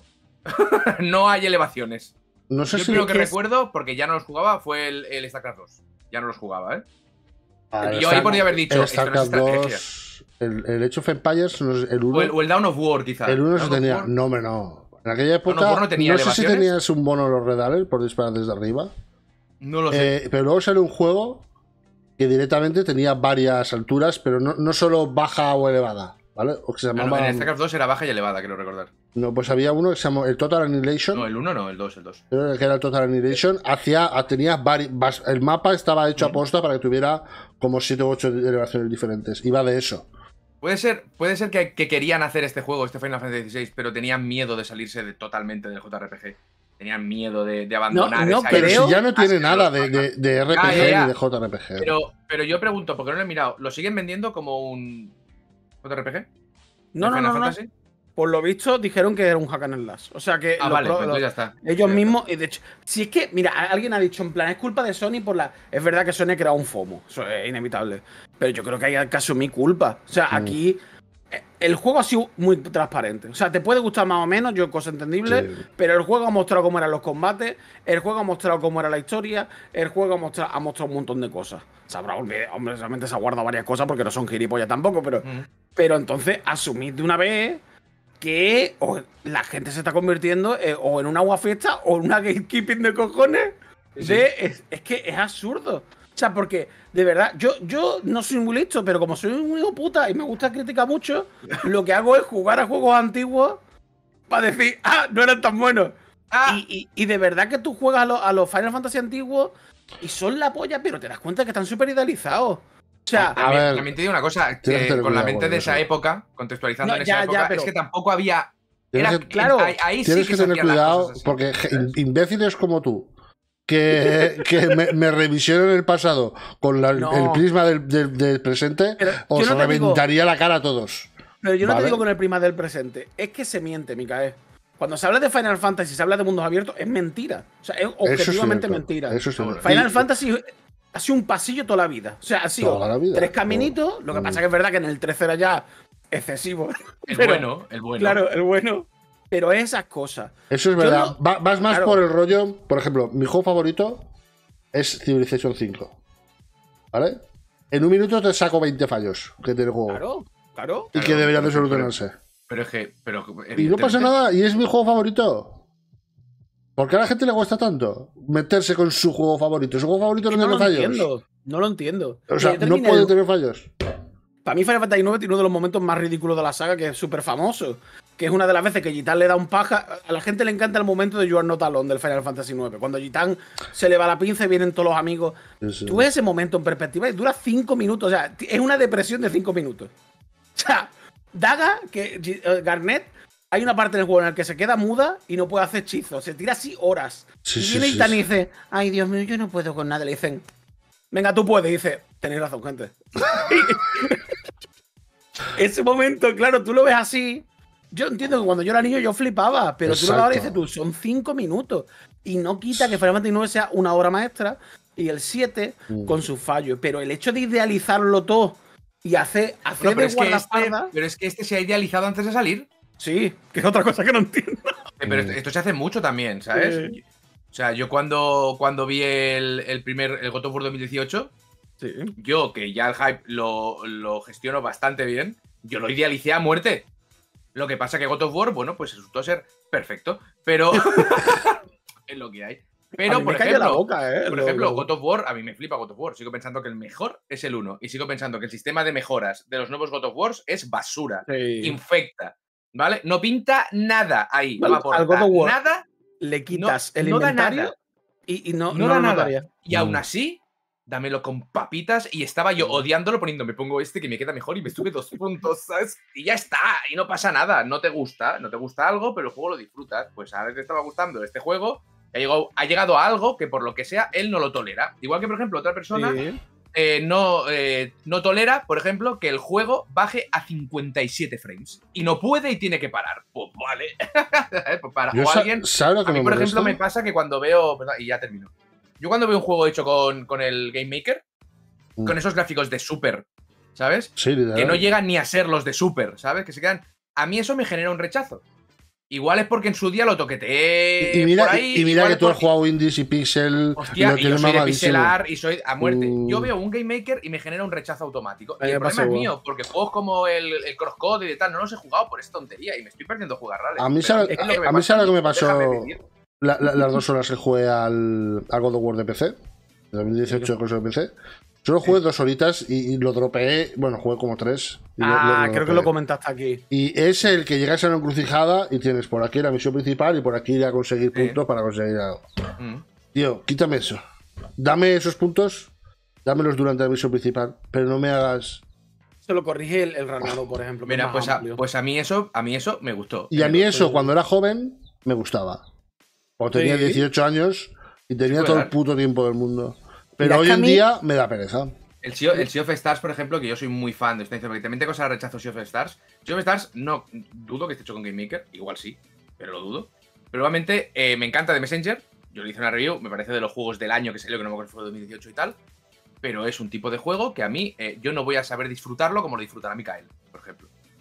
No hay elevaciones. No sé Yo si. creo que que es- recuerdo, porque ya no los jugaba, fue el, el StarCraft dos. Ya no los jugaba, ¿eh? Ah, Y el yo ahí Star- podría haber dicho, el esto no es StarCraft estrategia. dos, el, el Age of Empires, no sé, el uno. O el, o el Dawn of War, quizá. El uno se Dawn of tenía. War. No, hombre, no. En aquella época. War No, no tenía sé si elevaciones. tenías un bono en los redales por disparar desde arriba. No lo sé. Eh, pero luego salió un juego que directamente tenía varias alturas, pero no, no solo baja o elevada. ¿Vale? O que se No, no, llamaba. en el StarCraft dos era baja y elevada, quiero recordar. No, pues había uno que se llamó el Total Annihilation. No, el uno no, el dos, el dos. Creo que era el Total Annihilation. Hacía, tenía vari- bas- el mapa estaba hecho a posta para que tuviera como siete u ocho elevaciones diferentes. Iba de eso. Puede ser, puede ser que, que querían hacer este juego, este Final Fantasy dieciséis, pero tenían miedo de salirse de, totalmente del J R P G. Tenían miedo de, de abandonar no, esa Pero Creo- si ya no tiene Ah, sí, nada pero- de, de- de R P G Ah, ya, ya. ni de J R P G. Pero, pero yo pregunto, porque no lo he mirado, ¿lo siguen vendiendo como un J R P G? No, no, ¿Final no, no. Fantasy? Por lo visto, dijeron que era un hack and slash. O sea que Ah, lo vale, pro- pues lo- entonces ya está. ellos Ya mismos, y de hecho, si es que, mira, a- alguien ha dicho en plan, es culpa de Sony por la. Es verdad que Sony ha creado un FOMO, eso es inevitable. Pero yo creo que hay que asumir culpa. O sea, Mm. aquí el juego ha sido muy transparente. O sea, te puede gustar más o menos, yo cosa entendible, Sí. pero el juego ha mostrado cómo eran los combates, el juego ha mostrado cómo era la historia, el juego ha mostrado, ha mostrado un montón de cosas. Sabrá, hombre, hombre, realmente se ha guardado varias cosas porque no son gilipollas tampoco, pero, Mm. pero entonces asumid de una vez que o la gente se está convirtiendo eh, o en una aguafiesta o en una gatekeeping de cojones. Sí. De, es, es que es absurdo. O sea, porque, de verdad, yo, yo no soy muy listo, pero como soy un hijo puta y me gusta criticar mucho, lo que hago es jugar a juegos antiguos para decir, ah, no eran tan buenos. Ah, Y, y- y de verdad que tú juegas a, los- a los Final Fantasy antiguos y son la polla, pero te das cuenta que están súper idealizados. O sea, A también, ver, también te digo una cosa, tienes que que tener con la cuidado mente con de eso. esa época, contextualizando No, en ya, esa ya, época, pero- es que tampoco había. Tienes Era, que- claro, ahí, ahí sí Tienes que, se tener hacían las cuidado cosas así, porque je- ¿sabes? imbéciles como tú, que, que me, me revisionen el pasado con la- No. el prisma del, del- del presente, Pero os yo no te digo- reventaría la cara a todos. pero yo no ¿Vale? te digo con el prima del presente, es que se miente, Micael. Cuando se habla de Final Fantasy, se habla de mundos abiertos, es mentira. O sea, es Eso es objetivamente cierto, mentira. eso es cierto. Final Y- Fantasy ha sido un pasillo toda la vida. O sea, ha sido Toda la vida. tres caminitos. Lo que Mm. pasa que es verdad que en el trece era ya excesivo. El Pero- bueno, el bueno. Claro, el bueno. Pero esas cosas. Eso es Yo verdad. no- Va- vas más claro. por el rollo. Por ejemplo, mi juego favorito es Civilization cinco. ¿Vale? En un minuto te saco veinte fallos que tiene el juego. Claro, claro. Y que Claro, deberían de pero- solucionarse. Pero es que. Pero, Y no pasa evidentemente, nada, y es mi juego favorito. ¿Por qué a la gente le cuesta tanto meterse con su juego favorito? Su juego favorito no No tiene lo fallos. entiendo. No lo entiendo. O sea, Yo no terminé puede el- tener fallos. Para mí Final Fantasy nueve tiene uno de los momentos más ridículos de la saga, que es súper famoso. Que es una de las veces que Gitán le da un paja. A la gente le encanta el momento de You Are Not Alone del Final Fantasy nueve. Cuando Gitán se le va la pinza y vienen todos los amigos. Sí, sí. Tú ves ese momento en perspectiva y dura cinco minutos. O sea, es una depresión de cinco minutos. O sea, Daga, que G- eh, Garnet, hay una parte del juego en la que se queda muda y no puede hacer hechizos. Se tira así horas. Sí, y sí, viene sí, Gitán sí. y dice, ay Dios mío, yo no puedo con nada. Le dicen, venga, tú puedes. Y dice, tenéis razón, gente. Ese momento, claro, tú lo ves así. Yo entiendo que cuando yo era niño yo flipaba, pero tú lo ves ahora y dices Exacto. tú, son cinco minutos. Y no quita que Final Fantasy nueve sea una obra maestra y el siete Mm. con sus fallos. Pero el hecho de idealizarlo todo y hacer, hacer Bueno, pero, de es que este, guardaespaldas, pero es que este se ha idealizado antes de salir. sí, que es otra cosa que no entiendo. Eh, Pero esto, esto se hace mucho también, ¿sabes? Sí. O sea, yo cuando, cuando vi el, el primer el God of War dos mil dieciocho, Sí. yo que ya el hype lo, lo gestiono bastante bien, yo lo idealicé a muerte. Lo que pasa que God of War, bueno, pues resultó ser perfecto, pero es lo que hay. Pero, A mí por me cayó la ejemplo, boca, ¿eh? por Lo- ejemplo, lo- God of War, a mí me flipa God of War. Sigo pensando que el mejor es el uno. Y sigo pensando que el sistema de mejoras de los nuevos God of Wars es basura. Sí. Infecta. ¿Vale? No pinta nada ahí. No Al- aporta al God of War. nada. Le quitas el no da inventario nada. y, y no, No, no da lo nada. notaría. Y aún así, dámelo con papitas. Y estaba yo odiándolo poniendo, me pongo este que me queda mejor y me sube dos puntos, ¿sabes? Y ya está. Y no pasa nada. No te gusta. No te gusta algo, pero el juego lo disfrutas. Pues a ver te estaba gustando este juego. Ha llegado, ha llegado a algo que por lo que sea él no lo tolera. Igual que, por ejemplo, otra persona Sí. eh, no, eh, no tolera, por ejemplo, que el juego baje a cincuenta y siete frames. Y no puede y tiene que parar. Pues vale. Pues para, Yo o sa- alguien, ¿sabes lo que a mí, me por molesta? ejemplo, me pasa que cuando veo. Perdón, y ya termino. Yo cuando veo un juego hecho con, con el Game Maker, Mm. con esos gráficos de Super, ¿sabes? Sí, literal. Que no llegan ni a ser los de Super, ¿sabes? Que se quedan. A mí eso me genera un rechazo. Igual es porque en su día lo toqueteé Y, y mira, por ahí. y mira igual que es tú has porque- jugado indies y pixel. Hostia, lo y yo tienes soy de mamadísimo. pixelar y soy a muerte. Mm. Yo veo un Game Maker y me genera un rechazo automático. A Y mí el me problema pasa es igual. mío, porque juegos como el, el Crosscode y tal no los he jugado por esta tontería y me estoy perdiendo jugar rales. A mí Pero sabe- es lo que a mí pasa, sabe lo que me pasó- déjame vivir. La- la- las dos horas que jugué al, al God of War de P C, de dos mil dieciocho de consola de P C. Solo jugué dos horitas y, y lo dropeé. Bueno, jugué como tres. y lo- Ah, lo- lo creo que dropeé. lo comentaste aquí. Y es el que llegas a una encrucijada y tienes por aquí la misión principal y por aquí ir a conseguir Sí. puntos para conseguir algo. Mm. Tío, quítame eso. Dame esos puntos, dámelos durante la misión principal, pero no me hagas. Se lo corrige el, el Ranado, por ejemplo. que es Mira, más pues a, amplio. pues a mí eso, a mí eso me gustó. Y a mí Pero, eso, pero- cuando era joven, me gustaba. Cuando tenía Sí. dieciocho años y tenía Sí, todo el ¿verdad? puto tiempo del mundo. Pero Mira, es hoy que a en mí- día me da pereza. El Sea, el Sea of Stars, por ejemplo, que yo soy muy fan de esta porque también tengo esa rechazo Sea of Stars. Sea of Stars, no, dudo que esté hecho con Game Maker, igual sí, pero lo dudo. Pero obviamente eh, me encanta The Messenger, yo le hice una review, me parece de los juegos del año que salió, que no me acuerdo si fue dos mil dieciocho y tal. Pero es un tipo de juego que a mí, eh, yo no voy a saber disfrutarlo como lo disfrutará Mikael, por ejemplo.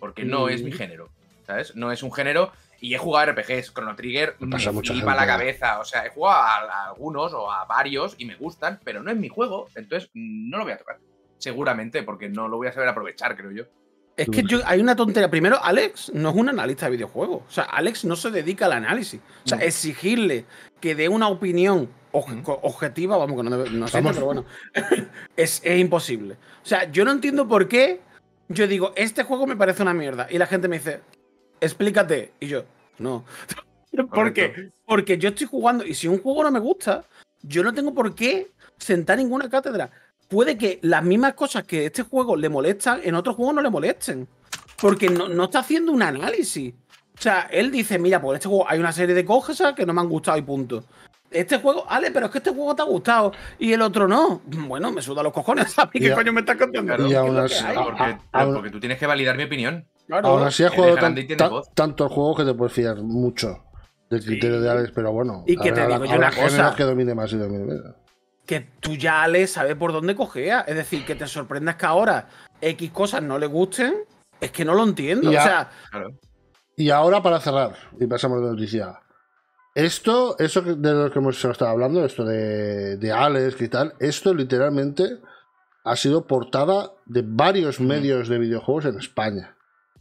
porque no Mm. es mi género, ¿sabes? No es un género y he jugado R P Gs, Chrono Trigger me pasa a mucha flipa la gente. cabeza, o sea, he jugado a, a algunos o a varios y me gustan, pero no es mi juego, entonces no lo voy a tocar, seguramente, porque no lo voy a saber aprovechar, creo yo. Es que yo, hay una tontería. Primero, Alex no es un analista de videojuegos. O sea, Alex no se dedica al análisis. O sea, No. exigirle que dé una opinión oj- Mm. co- objetiva, vamos, que no, debe- no sé, Vamos. pero bueno, es, es imposible. O sea, yo no entiendo por qué yo digo, este juego me parece una mierda. Y la gente me dice, explícate. Y yo, no. ¿Por qué? Correcto. Porque yo estoy jugando y si un juego no me gusta, yo no tengo por qué sentar ninguna cátedra. Puede que las mismas cosas que este juego le molestan, en otros juegos no le molesten. Porque no, no está haciendo un análisis. O sea, él dice, mira, pues en este juego hay una serie de cosas que no me han gustado y punto. Este juego, Ale, pero es que este juego te ha gustado y el otro no. Bueno, me suda los cojones, ¿sabes? Y ¿Qué a- coño me estás contando? Claro. Y ¿Qué es aún lo que así- hay? Ah, porque, ah, pero ah, porque tú tienes que validar mi opinión. Claro. Aún así he Eres jugado tan- grande y tienes tan- voz. tantos juegos que te puedes fiar mucho del criterio de Alex, pero bueno. Y que te habrá- digo yo habrá una cosa. géneros que domine más y domine menos. Que tú ya, Ale, sabes por dónde cogea. Es decir, que te sorprendas que ahora X cosas no le gusten. Es que no lo entiendo. Ya. O sea, Claro. Y ahora para cerrar, y pasamos de noticia. Esto, eso que- de lo que hemos estado hablando, esto de, de Alex y tal, esto literalmente ha sido portada de varios Mm. medios de videojuegos en España.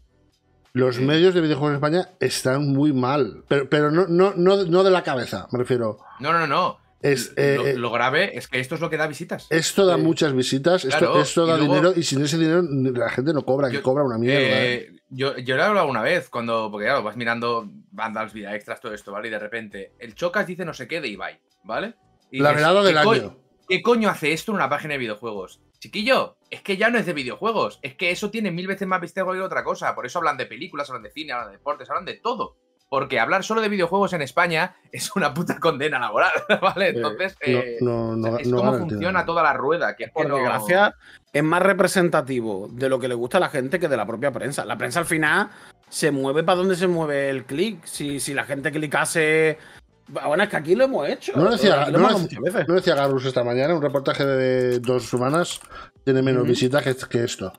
Los Sí. medios de videojuegos en España están muy mal, pero, pero no, no, no, no de la cabeza, me refiero. No, no, no. Es, lo, eh, lo grave es que esto es lo que da visitas. Esto da Sí. muchas visitas, esto, Claro, esto y da luego- dinero y sin ese dinero la gente no cobra, que Yo- cobra una mierda. ¿eh? Eh, yo, yo le he hablado una vez, cuando, porque claro, vas mirando bandas, vida extras, todo esto, ¿vale? Y de repente, el Chocas dice no sé qué de Ibai, ¿vale? Y La dices, velada del ¿qué co- año. ¿Qué coño hace esto en una página de videojuegos? Chiquillo, es que ya no es de videojuegos, es que eso tiene mil veces más vistas que cualquier otra cosa. Por eso hablan de películas, hablan de cine, hablan de deportes, hablan de todo. Porque hablar solo de videojuegos en España es una puta condena laboral, ¿vale? Entonces, eh, no, no, no, es no como gana el funciona dinero. toda la rueda. Que es que por no- desgracia, es más representativo de lo que le gusta a la gente que de la propia prensa. La prensa al final se mueve para donde se mueve el clic. Si, si la gente clicase. Bueno, es que aquí lo hemos hecho. No decía, Aquí lo no, hemos hecho decía, muchas veces. no decía Garrus esta mañana, un reportaje de dos semanas tiene menos Ujú. visitas que, que esto.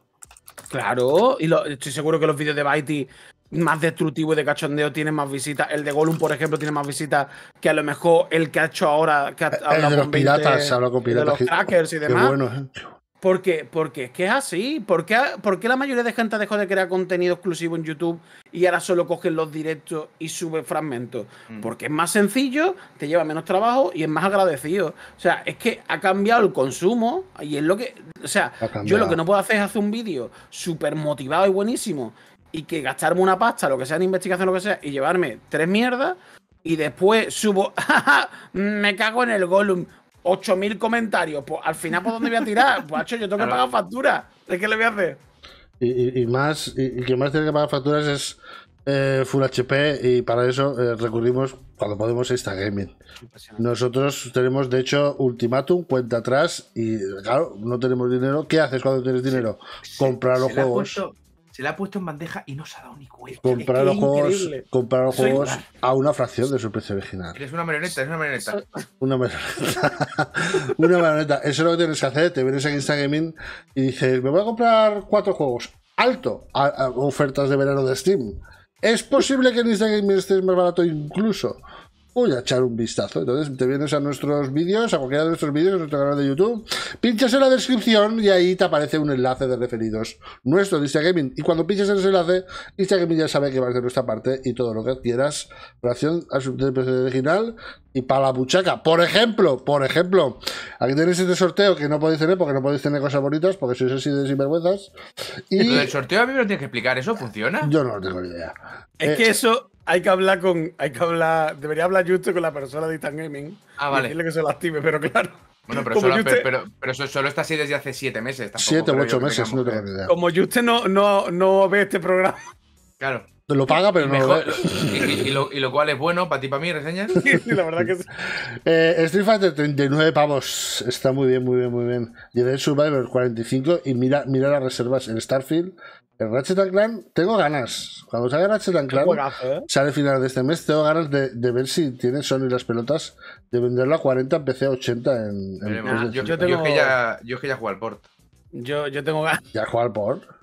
Claro, y lo- estoy seguro que los vídeos de Baiti más destructivos y de cachondeo tienen más visitas. El de Gollum, por ejemplo, tiene más visitas que a lo mejor el que ha hecho ahora. Que ha El hablado de los con veinte piratas, habla con de piratas. los que- crackers y qué demás. bueno, ¿eh? Porque, porque es que es así. ¿Por qué, por qué la mayoría de gente dejó de crear contenido exclusivo en YouTube y ahora solo cogen los directos y suben fragmentos? Mm. Porque es más sencillo, te lleva menos trabajo y es más agradecido. O sea, es que ha cambiado el consumo y es lo que. O sea, Ha yo cambiado. lo que no puedo hacer es hacer un vídeo súper motivado y buenísimo y que gastarme una pasta, lo que sea en investigación, lo que sea, y llevarme tres mierdas y después subo. "Ja, ja, me cago en el Gollum. ocho mil comentarios. Pues al final, ¿por dónde voy a tirar? Pues, hacho, yo tengo que Claro. pagar factura. ¿De qué le voy a hacer? Y, y- y más, y, y que más tiene que pagar facturas es eh, Full H P y para eso eh, recurrimos cuando podemos a Instagaming. Nosotros tenemos, de hecho, ultimátum, cuenta atrás y claro, no tenemos dinero. ¿Qué haces cuando tienes dinero? Comprar los se le ha juegos. puesto- se le ha puesto en bandeja y no se ha dado ni cuenta. Comprar Es los que juegos, increíble. comprar los Soy juegos una- a una fracción de su precio original. Eres una marioneta, eres una marioneta. Una marioneta. Una marioneta. Eso es lo que tienes que hacer. Te vienes a Instagaming y dices, me voy a comprar cuatro juegos. Alto. A, a ofertas de verano de Steam. ¿Es posible que en Instagaming estés más barato incluso? Voy a echar un vistazo. Entonces te vienes a nuestros vídeos, a cualquiera de nuestros vídeos, a nuestro canal de YouTube, pinchas en la descripción y ahí te aparece un enlace de referidos nuestro de Instagaming. Y cuando pinches en ese enlace, Instagaming ya sabe que vas de nuestra parte y todo lo que quieras, relación a su precio original y para la buchaca. Por ejemplo, por ejemplo, aquí tenéis este sorteo que no podéis tener porque no podéis tener cosas bonitas porque sois así de sinvergüenzas. Y Lo del sorteo a mí me lo tienes que explicar, ¿eso funciona? yo no tengo ni idea. Es Eh, que eso hay que hablar con. Hay que hablar. Debería hablar justo con la persona de Instant Gaming. Ah, y vale. decirle que se lo active, pero claro. Bueno, pero, como solo, yo pero, te- pero, pero eso solo está así desde hace siete meses. tampoco Siete u creo ocho yo que meses, no tengamos tengo que- ni idea. Como usted no, no, no ve este programa. Claro. Lo paga, pero Y, no lo mejor- ve. y, y- y lo, y lo cual es bueno para ti, para mí, reseñas. Sí, la verdad que sí. Eh, Street Fighter treinta y nueve pavos. Está muy bien, muy bien, muy bien. Jedi Survivor cuarenta y cinco. Y mira, mira las reservas en Starfield. En Ratchet and Clank tengo ganas. Cuando salga Ratchet and Clank, Juegazo, ¿eh? sale final de este mes, tengo ganas de, de ver si tiene Sony las pelotas de venderlo a cuarenta en P C, a ochenta en, en Veremos. Ah, PlayStation. yo, yo yo tengo- es que ya, yo es que ya jugué al port. Yo, yo tengo ganas. Ya jugar por.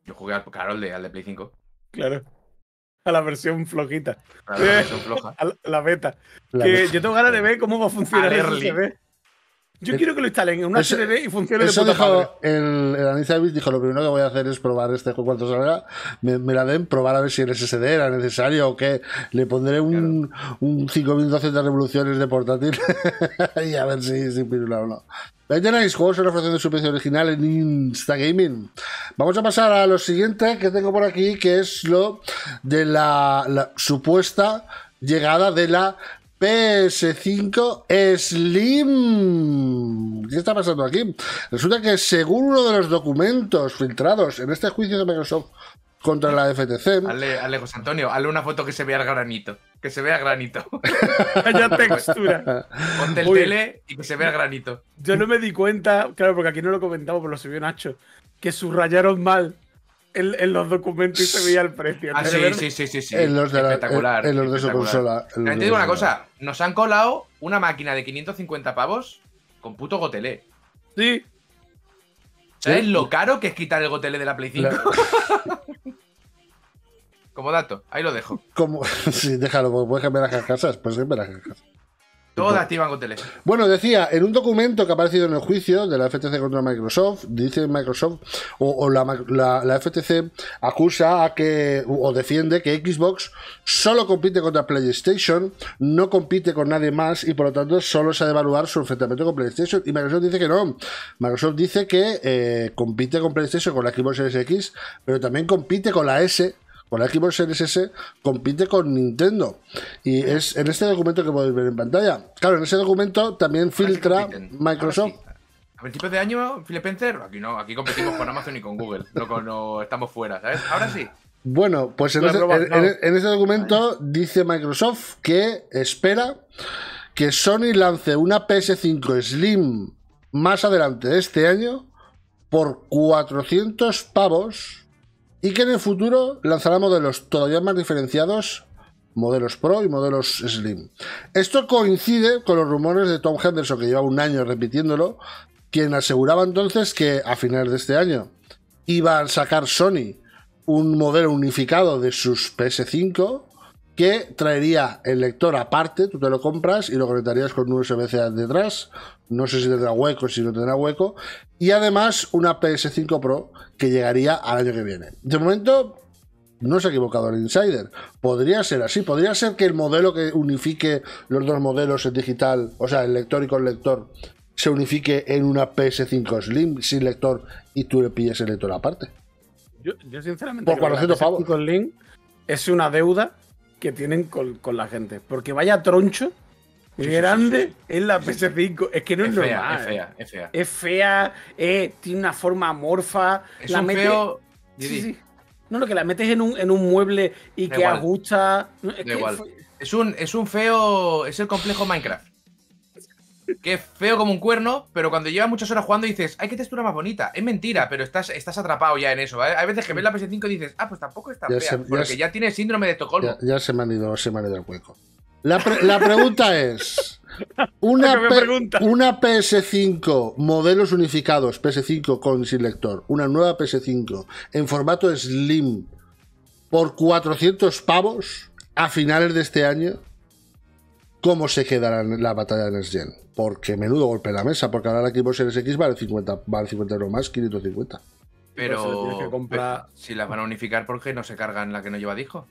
Yo jugué al, claro, al de, al de Play cinco. Claro. A la versión flojita. A la versión floja. A la, a la beta. La que beta. yo tengo ganas de ver cómo va a funcionar Al el early. S S D. Yo Es- quiero que lo instalen en una eso- S S D y funcione de Eso puta madre. dijo el, el Anisabis, dijo, lo primero que voy a hacer es probar este juego cuando salga, me, me la den, probar a ver si el S S D era necesario o qué. Le pondré un, un cinco mil doscientas revoluciones de portátil y a ver si, si pirula o no. Ahí tenéis juegos en ofreciendo su precio original en Instagaming. Vamos a pasar a lo siguiente que tengo por aquí, que es lo de la, la supuesta llegada de la P S cinco Slim. ¿Qué está pasando aquí? Resulta que según uno de los documentos filtrados en este juicio de Microsoft contra la F T C, Hazle, hazle, José Antonio, hazle una foto que se vea el granito. Que se vea granito. Haya textura. Ponte el Uy. tele y que se vea el granito. Yo no me di cuenta, claro, porque aquí no lo comentamos, pero lo subió Nacho, que subrayaron mal en, en los documentos y se veía el precio. Ah, De sí, ver- sí, sí, sí, sí. en los de, la- espectacular. en- en los de su espectacular. consola. en los También de te digo su una consola. cosa, nos han colado una máquina de quinientos cincuenta pavos con puto gotelé. Sí. ¿Sabes Sí. lo caro que es quitar el gotelé de la Play cinco? La- Como dato, ahí lo dejo. como, sí, déjalo, porque puedes cambiar las carcasas, pues cambiar las carcasas. Todas activan gotelé. Bueno, decía, en un documento que ha aparecido en el juicio de la F T C contra Microsoft, dice Microsoft, o, o la, la, la F T C acusa a que, o defiende que Xbox solo compite contra PlayStation, no compite con nadie más y por lo tanto solo se ha de evaluar su enfrentamiento con PlayStation. Y Microsoft dice que no. Microsoft dice que eh, compite con PlayStation, con la Xbox Series X, pero también compite con la S. Con la Xbox Series S compite con Nintendo. Y es en este documento que podéis ver en pantalla. Claro, en ese documento también Ahora sí filtra compiten. Microsoft. Ahora sí. A principios de año, Phil Spencer, aquí no, aquí competimos con Amazon y con Google. No, con- no estamos fuera, ¿sabes? Ahora sí. Bueno, pues en, Lo ese, he probado, en- claro. en- en ese documento dice Microsoft que espera que Sony lance una P S cinco Slim más adelante de este año por cuatrocientos pavos y que en el futuro lanzará modelos todavía más diferenciados, modelos Pro y modelos Slim. Esto coincide con los rumores de Tom Henderson, que lleva un año repitiéndolo, quien aseguraba entonces que a finales de este año iba a sacar Sony un modelo unificado de sus P S cinco que traería el lector aparte, tú te lo compras y lo conectarías con un U S B C detrás, no sé si tendrá hueco, si no tendrá hueco, y además una P S cinco Pro que llegaría al año que viene. De momento no se ha equivocado el insider, podría ser así, podría ser que el modelo que unifique los dos modelos en digital, o sea, el lector y con lector, se unifique en una P S cinco Slim sin lector y tú le pilles el lector aparte. Yo, yo sinceramente Por creo que la cuatrocientos pavos. P S cinco Slim es una deuda que tienen con, con la gente. Porque vaya troncho Sí, sí, grande sí, sí. es la P S cinco. Es que no es, Es fea, normal. es fea, es fea. Es fea, eh, tiene una forma amorfa. Es la un metes- feo. Sí, Didi, sí. No, no, que la metes en un, en un mueble y Da que igual. ajusta. No, es Da que igual. fue- Es un, es un feo. Es el complejo Minecraft. Que es feo como un cuerno, pero cuando llevas muchas horas jugando dices, ¡ay, qué textura más bonita! Es mentira, pero estás, estás atrapado ya en eso, ¿vale? Hay veces que ves la P S cinco y dices, ah, pues tampoco es tan Ya fea, se- ya porque se- ya tiene síndrome de Estocolmo. Ya, ya se me han ido, se me han ido el hueco. La, pre- la pregunta es: una, ¿Qué me P- pregunta? una P S cinco, modelos unificados, P S cinco con sin lector, una nueva P S cinco en formato Slim por cuatrocientos pavos a finales de este año, ¿cómo se quedará en la batalla de Next Gen? Porque menudo golpe en la mesa, porque ahora la Xbox Series X vale cincuenta, vale cincuenta euros más, quinientos cincuenta. Pero Pues se lo tienes que comprar. pe- si las van a unificar, ¿por qué no se cargan la que no lleva disco?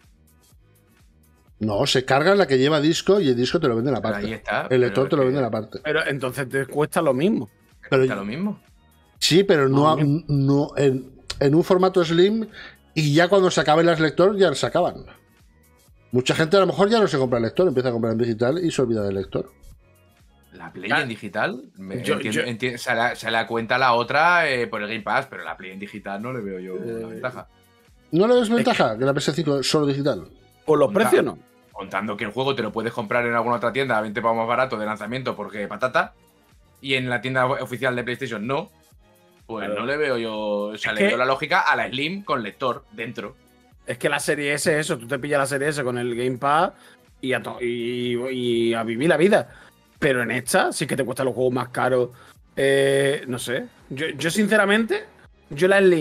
No, se carga la que lleva disco y el disco te lo venden Pero aparte. ahí está. El lector pero te lo es venden que aparte. Pero entonces te cuesta lo mismo. Pero- está lo mismo. Sí, pero no, Ah, bien. no en, en un formato Slim y ya cuando se acaben las lectores ya se acaban. Mucha gente a lo mejor ya no se compra el lector, empieza a comprar en digital y se olvida del lector. La Play Ah, en digital, me, yo- entiendo- yo- enti- se, la, se la cuenta la otra eh, por el Game Pass, pero la Play en digital no le veo yo Eh, la ventaja. ¿No le ves ventaja que la P S cinco es solo digital? Por los Conta- precios no. Contando que el juego te lo puedes comprar en alguna otra tienda a veinte pavos más barato de lanzamiento porque patata, y en la tienda oficial de PlayStation no, pues Claro. no le veo yo. O sea, Es le que- veo la lógica a la Slim con lector dentro. Es que la serie S es eso. Tú te pillas la serie S con el Game Pass y a, to- y, y a vivir la vida. Pero en esta sí que te cuesta los juegos más caros. Eh, no sé. Yo, yo sinceramente, yo la Slim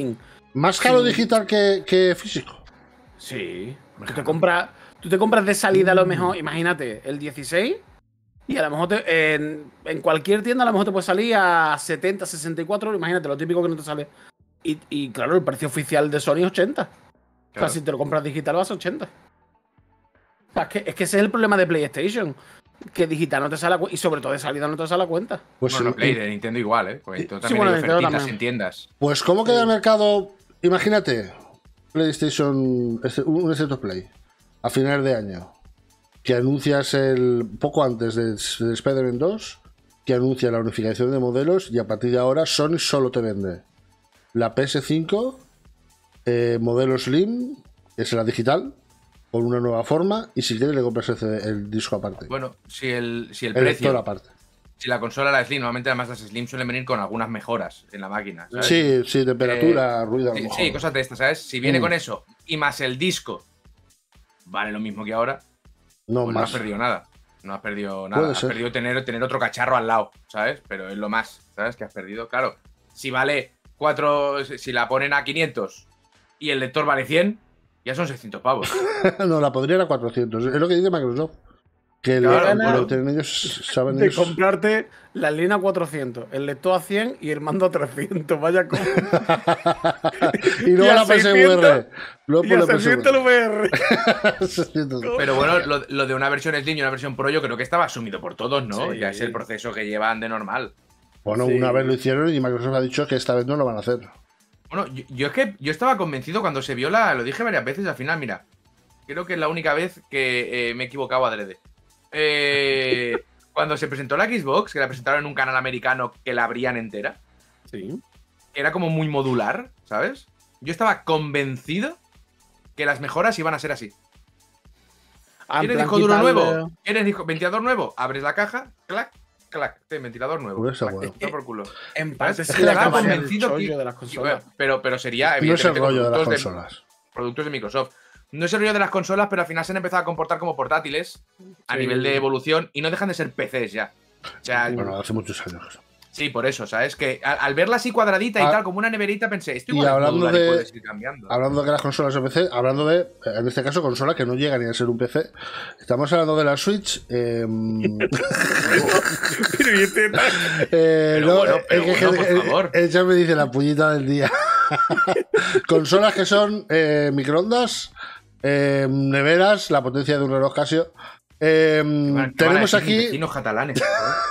¿Más caro Sí. digital que, que físico? Sí. Tú te compras, tú te compras de salida a lo mejor, imagínate, el dieciséis y a lo mejor te- en, en cualquier tienda a lo mejor te puede salir a setenta, sesenta y cuatro euros, imagínate, lo típico que no te sale. Y, y claro, el precio oficial de Sony es ochenta. O Claro. sea, si te lo compras digital vas a ochenta. O sea, es, que, es que ese es el problema de PlayStation. Que digital no te sale a cuenta. Y sobre todo de salida no te sale a cuenta. Pues, Bueno, no, Play eh, de Nintendo igual, ¿eh? Pues Sí, Nintendo también bueno, hay Nintendo ofertitas también. en tiendas. pues ¿cómo queda el mercado? Imagínate, PlayStation, este- un State of Play, a finales de año, que anuncias el poco antes de, de Spider-Man dos, que anuncia la unificación de modelos y a partir de ahora Sony solo te vende la P S cinco, eh, modelo Slim, que es la digital, con una nueva forma, y si quieres le compras el, C D el disco aparte. Bueno, si el, si el el lector precio, aparte. si la consola la Slim, normalmente además las Slim suelen venir con algunas mejoras en la máquina, ¿sabes? Sí, sí, temperatura, Eh, ruido a lo Sí, mejor. sí, cosas de estas, ¿sabes? Si viene Mm. con eso y más el disco, vale lo mismo que ahora, No pues no más. has perdido nada. No has perdido Puede nada. Has ser. perdido tener, tener otro cacharro al lado, ¿sabes? Pero es lo más, ¿sabes? Que has perdido. Claro, si vale cuatro, si la ponen a quinientos y el lector vale cien, ya son seiscientos pavos. No, la podría ir a cuatrocientos. Es lo que dice Microsoft. Que Claro, lo, bueno. lo tienen ellos, saben De ellos. comprarte la línea a cuatrocientos, el lector a cien y el mando a trescientos. Vaya con. Y luego y a la P S V seiscientos, R. Luego Y por a la P S seiscientos el V R. V R. seiscientos. Pero bueno, lo, lo de una versión Slim y una versión Pro yo creo que estaba asumido por todos, ¿no? Sí. Ya es el proceso que llevan de normal. Bueno, Sí. una vez lo hicieron y Microsoft ha dicho que esta vez no lo van a hacer. Bueno, yo, yo es que yo estaba convencido cuando se vio la. Lo dije varias veces, al final, mira. Creo que es la única vez que eh, me he equivocado adrede. Eh, cuando se presentó la Xbox, que la presentaron en un canal americano que la abrían entera, Sí. era como muy modular, ¿sabes? Yo estaba convencido que las mejoras iban a ser así. Ah, en ¿Quieres plan disco duro quitarle- nuevo? ¿Quieres disco, ventilador nuevo? Abres la caja, clac, clac, ten, ventilador nuevo. Pues esa clac, huevo. toma por culo. En parte Es sí que le estaba acabaría el convencido que- chollo de las Y, consolas. bueno, pero, pero sería, No es el evidentemente, con rollo de las productos de, consolas. productos de Microsoft. No es el rollo de las consolas, pero al final se han empezado a comportar como portátiles a Sí. nivel de evolución y no dejan de ser P Cs ya. O sea, Bueno, hace muchos años. sí, por eso, ¿sabes? Que al, al verla así cuadradita y Ah, tal, como una neverita, pensé, esto y igual es hablando modular y de- puedes ir cambiando. Hablando de que las consolas de P C, hablando de, en este caso, consola que no llega ni a ser un P C. Estamos hablando de la Switch. Eh, Pero ¿y este tal? eh, Pero no, bueno, eh, pero que- bueno, que- por eh, favor. eh, ya me dice la pullita del día. Consolas que son eh, microondas, eh, neveras, la potencia de un reloj Casio. Eh, ¿Qué van- qué van a tenemos decir mis aquí, vecinos catalanes.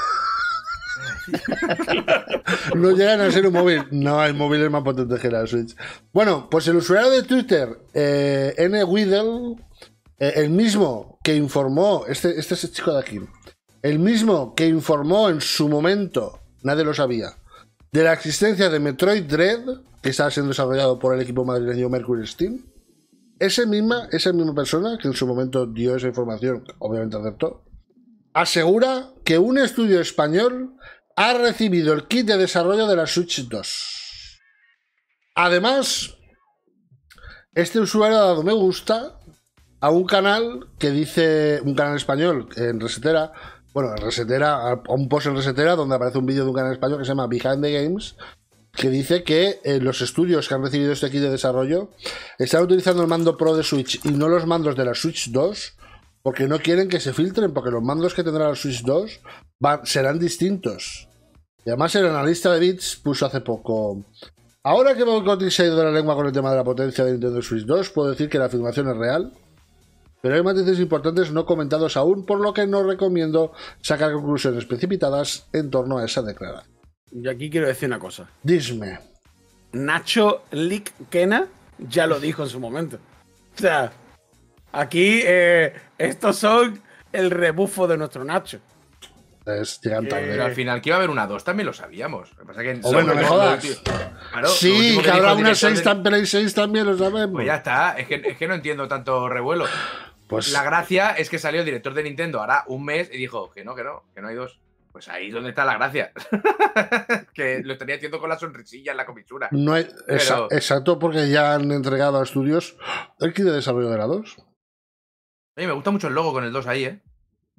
no llegan a ser un móvil. No, hay móviles más potentes que la Switch. Bueno, pues el usuario de Twitter, eh, N. Whittle, eh, el mismo que informó, este, este es el chico de aquí, el mismo que informó en su momento, nadie lo sabía, de la existencia de Metroid Dread, que estaba siendo desarrollado por el equipo madrileño Mercury Steam. Ese misma, esa misma persona que en su momento dio esa información, obviamente aceptó, asegura que un estudio español ha recibido el kit de desarrollo de la Switch dos. Además, este usuario ha dado me gusta a un canal que dice, un canal español en Resetera, bueno, en Resetera, a un post en Resetera donde aparece un vídeo de un canal español que se llama Behind the Games, que dice que eh, los estudios que han recibido este kit de desarrollo están utilizando el mando Pro de Switch y no los mandos de la Switch dos porque no quieren que se filtren, porque los mandos que tendrá la Switch dos van, serán distintos. Y además el analista de bits puso hace poco: ahora que Boycott se ha ido de la lengua con el tema de la potencia de Nintendo Switch dos, puedo decir que la afirmación es real, pero hay matices importantes no comentados aún, por lo que no recomiendo sacar conclusiones precipitadas en torno a esa declaración. Yo aquí quiero decir una cosa. Dime. Nacho Lick Kena ya lo dijo en su momento. O sea, aquí eh, estos son el rebufo de nuestro Nacho. Es, llegan tarde. Pero al final que iba a haber una dos también lo sabíamos. Lo que pasa es que Hombre, no me lo- jodas. lo- claro, lo Sí, último que dijo habrá el una director seis de- tan Play seis también, lo sabemos. Pues ya está, es que, es que no entiendo tanto revuelo. Pues La gracia es que salió el director de Nintendo hará un mes y dijo que no, que no, que no hay dos. Pues ahí es donde está la gracia. Que lo estaría haciendo con la sonrisilla en la comisura. no hay, exa- Pero- exacto, porque ya han entregado a estudios el kit de desarrollo de la dos. Oye, me gusta mucho el logo con el dos ahí, ¿eh?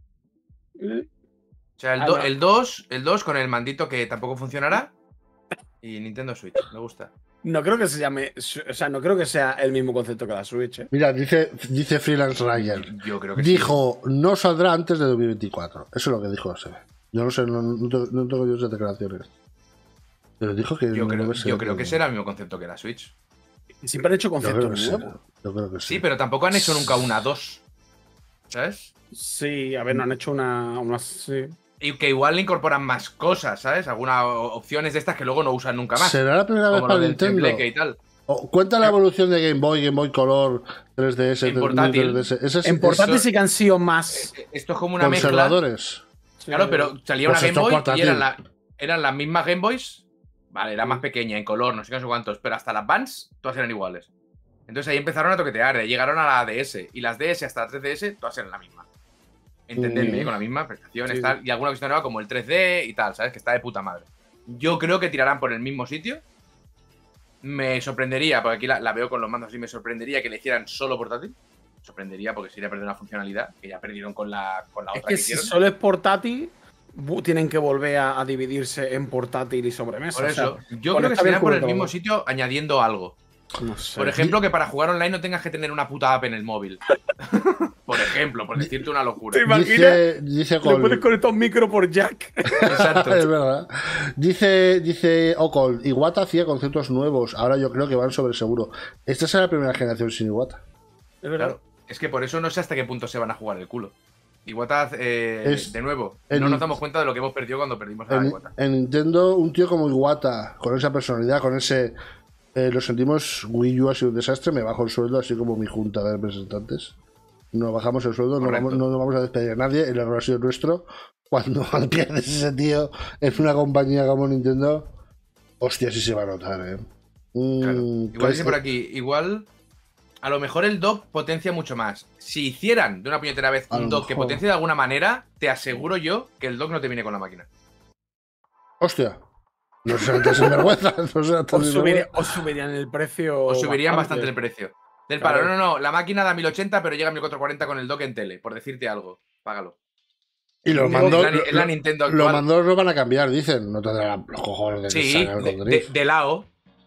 O sea, el, Ah, do- no. el dos, el dos con el mandito que tampoco funcionará. Y Nintendo Switch, me gusta. No creo que se llame. O sea, no creo que sea el mismo concepto que la Switch, ¿eh? Mira, dice, dice Freelance Ryan. Yo creo que Dijo, no saldrá antes de dos mil veinticuatro. Eso es lo que dijo Sebe. Yo no sé, no, no, tengo, no tengo yo esas declaraciones. Pero dijo que. Yo no creo, debe ser yo creo que- que será el mismo concepto que la Switch. Siempre han hecho Yo creo que conceptos sí. nuevos. Yo creo que sí. Sí, pero tampoco han hecho nunca una dos. ¿Sabes? Sí, a ver, no han hecho una. una sí. Y que igual le incorporan más cosas, ¿sabes? Algunas o- opciones de estas que luego no usan nunca más. ¿Será la primera vez Como lo para del Nintendo? tembleque y tal. O- cuenta la evolución de Game Boy, Game Boy Color, tres D S, En portátil. tres D S. Ese es- En portátil eso- sí que han sido más. Esto es como una mezcla. conservadores. Claro, pero salía Pues una Game esto Boy portátil. y eran, la- eran las mismas Game Boys. Vale, era más pequeña, en color, no sé qué, no sé cuántos, pero hasta las Vans todas eran iguales. Entonces ahí empezaron a toquetear, eh, llegaron a la D S. Y las D S hasta la tres D S todas eran la misma. Entendedme, Mm. ¿eh? Con la misma prestaciones, Sí, tal. sí. Y alguna cosita nueva como el tres D y tal, ¿sabes? Que está de puta madre. Yo creo que tirarán por el mismo sitio. Me sorprendería, porque aquí la, la veo con los mandos así, me sorprendería que le hicieran solo portátil. Me sorprendería porque sería perder una funcionalidad que ya perdieron con la, con la Es otra que que si hicieron. solo es portátil, bu- tienen que volver a, a dividirse en portátil y sobremesa. Por o sea, eso, yo con creo que esta se irán bien por el cubierto, mismo ¿no? sitio añadiendo algo. no sé. Por ejemplo, que para jugar online no tengas que tener una puta app en el móvil. Por ejemplo, por decirte una locura. ¿Te imaginas? Dice, dice Le Col- puedes conectar un micro por jack. Exacto. Es verdad. Dice, dice Ocol, Iwata hacía conceptos nuevos, ahora yo creo que van sobre seguro. Esta será la primera generación sin Iwata. Es verdad. Claro. Es que por eso no sé hasta qué punto se van a jugar el culo. Iwata, eh, Es- de nuevo, en- no nos damos cuenta de lo que hemos perdido cuando perdimos a En, Iwata. en Nintendo, un tío como Iwata, con esa personalidad, con ese... eh, lo sentimos, Wii U ha sido un desastre, me bajo el sueldo, así como mi junta de representantes. Nos bajamos el sueldo, no Correcto. vamos, no nos vamos a despedir a nadie, el error ha sido nuestro. Cuando pierdes ese tío en una compañía como Nintendo, hostia, sí se va a notar, ¿eh? Mm, Claro. Igual pues, dice por aquí, igual a lo mejor el dock potencia mucho más. Si hicieran de una puñetera vez A un lo dock que mejor. potencie de alguna manera, te aseguro yo que el dock no te viene con la máquina. Hostia, no sean tan sinvergüenza, no sean tan Os, subiría- sinvergüenza. os subirían el precio. O subirían bastante el precio. Del Claro. palo, no, no, la máquina da mil ochenta, pero llega a mil cuatrocientos cuarenta con el dock en tele, por decirte algo. Págalo. Y los Es mandos, la, es la Nintendo los actual. mandos no van a cambiar, dicen. No tendrán los cojones de Sí, sacar de, con de, drift. de lado.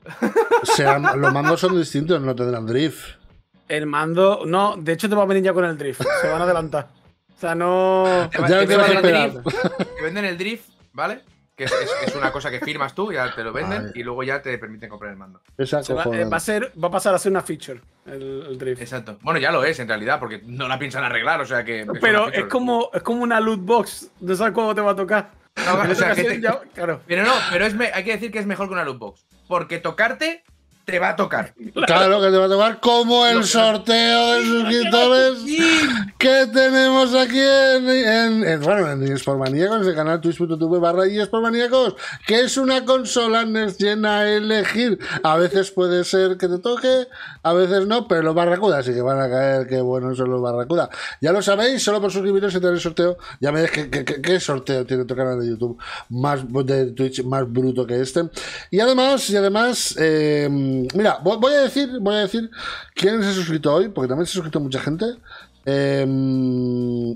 Serán- los mandos son distintos, no tendrán drift. El mando. No, de hecho te va a venir ya con el drift. Se van a adelantar. O sea, no. Te, va- Ya te te vas a venden el esperar. drift, te venden el drift, ¿vale? Que es, es- es una cosa que firmas tú, ya te lo venden Ay. y luego ya te permiten comprar el mando. Esa Se va, eh, va a ser, va a pasar a ser una feature el, el drift. Exacto. Bueno, ya lo es en realidad, porque no la piensan arreglar, o sea que. es Pero una feature. es como, es como una loot box. No sabes cuándo te va a tocar. No, En o esta sea, que ocasión te- ya- claro. Pero no, pero es me- hay que decir que es mejor que una loot box. Porque tocarte te va a tocar. Claro que te va a tocar como el sorteo de suscriptores que tenemos aquí en, en, en bueno, en eSportmaníacos, en el canal twitch punto tv barra eSportmaníacos, que es una consola Next Gen a elegir. A veces puede ser que te toque, a veces no, pero los barracudas sí que van a caer, qué buenos son los barracudas. Ya lo sabéis, solo por suscribiros y tener el sorteo. Ya me ves qué, qué, qué- qué sorteo tiene tu canal de YouTube más de Twitch más bruto que este. Y además, y además, eh, mira, voy voy a decir, voy a decir quién se ha suscrito hoy, porque también se ha suscrito mucha gente. Eh, mm,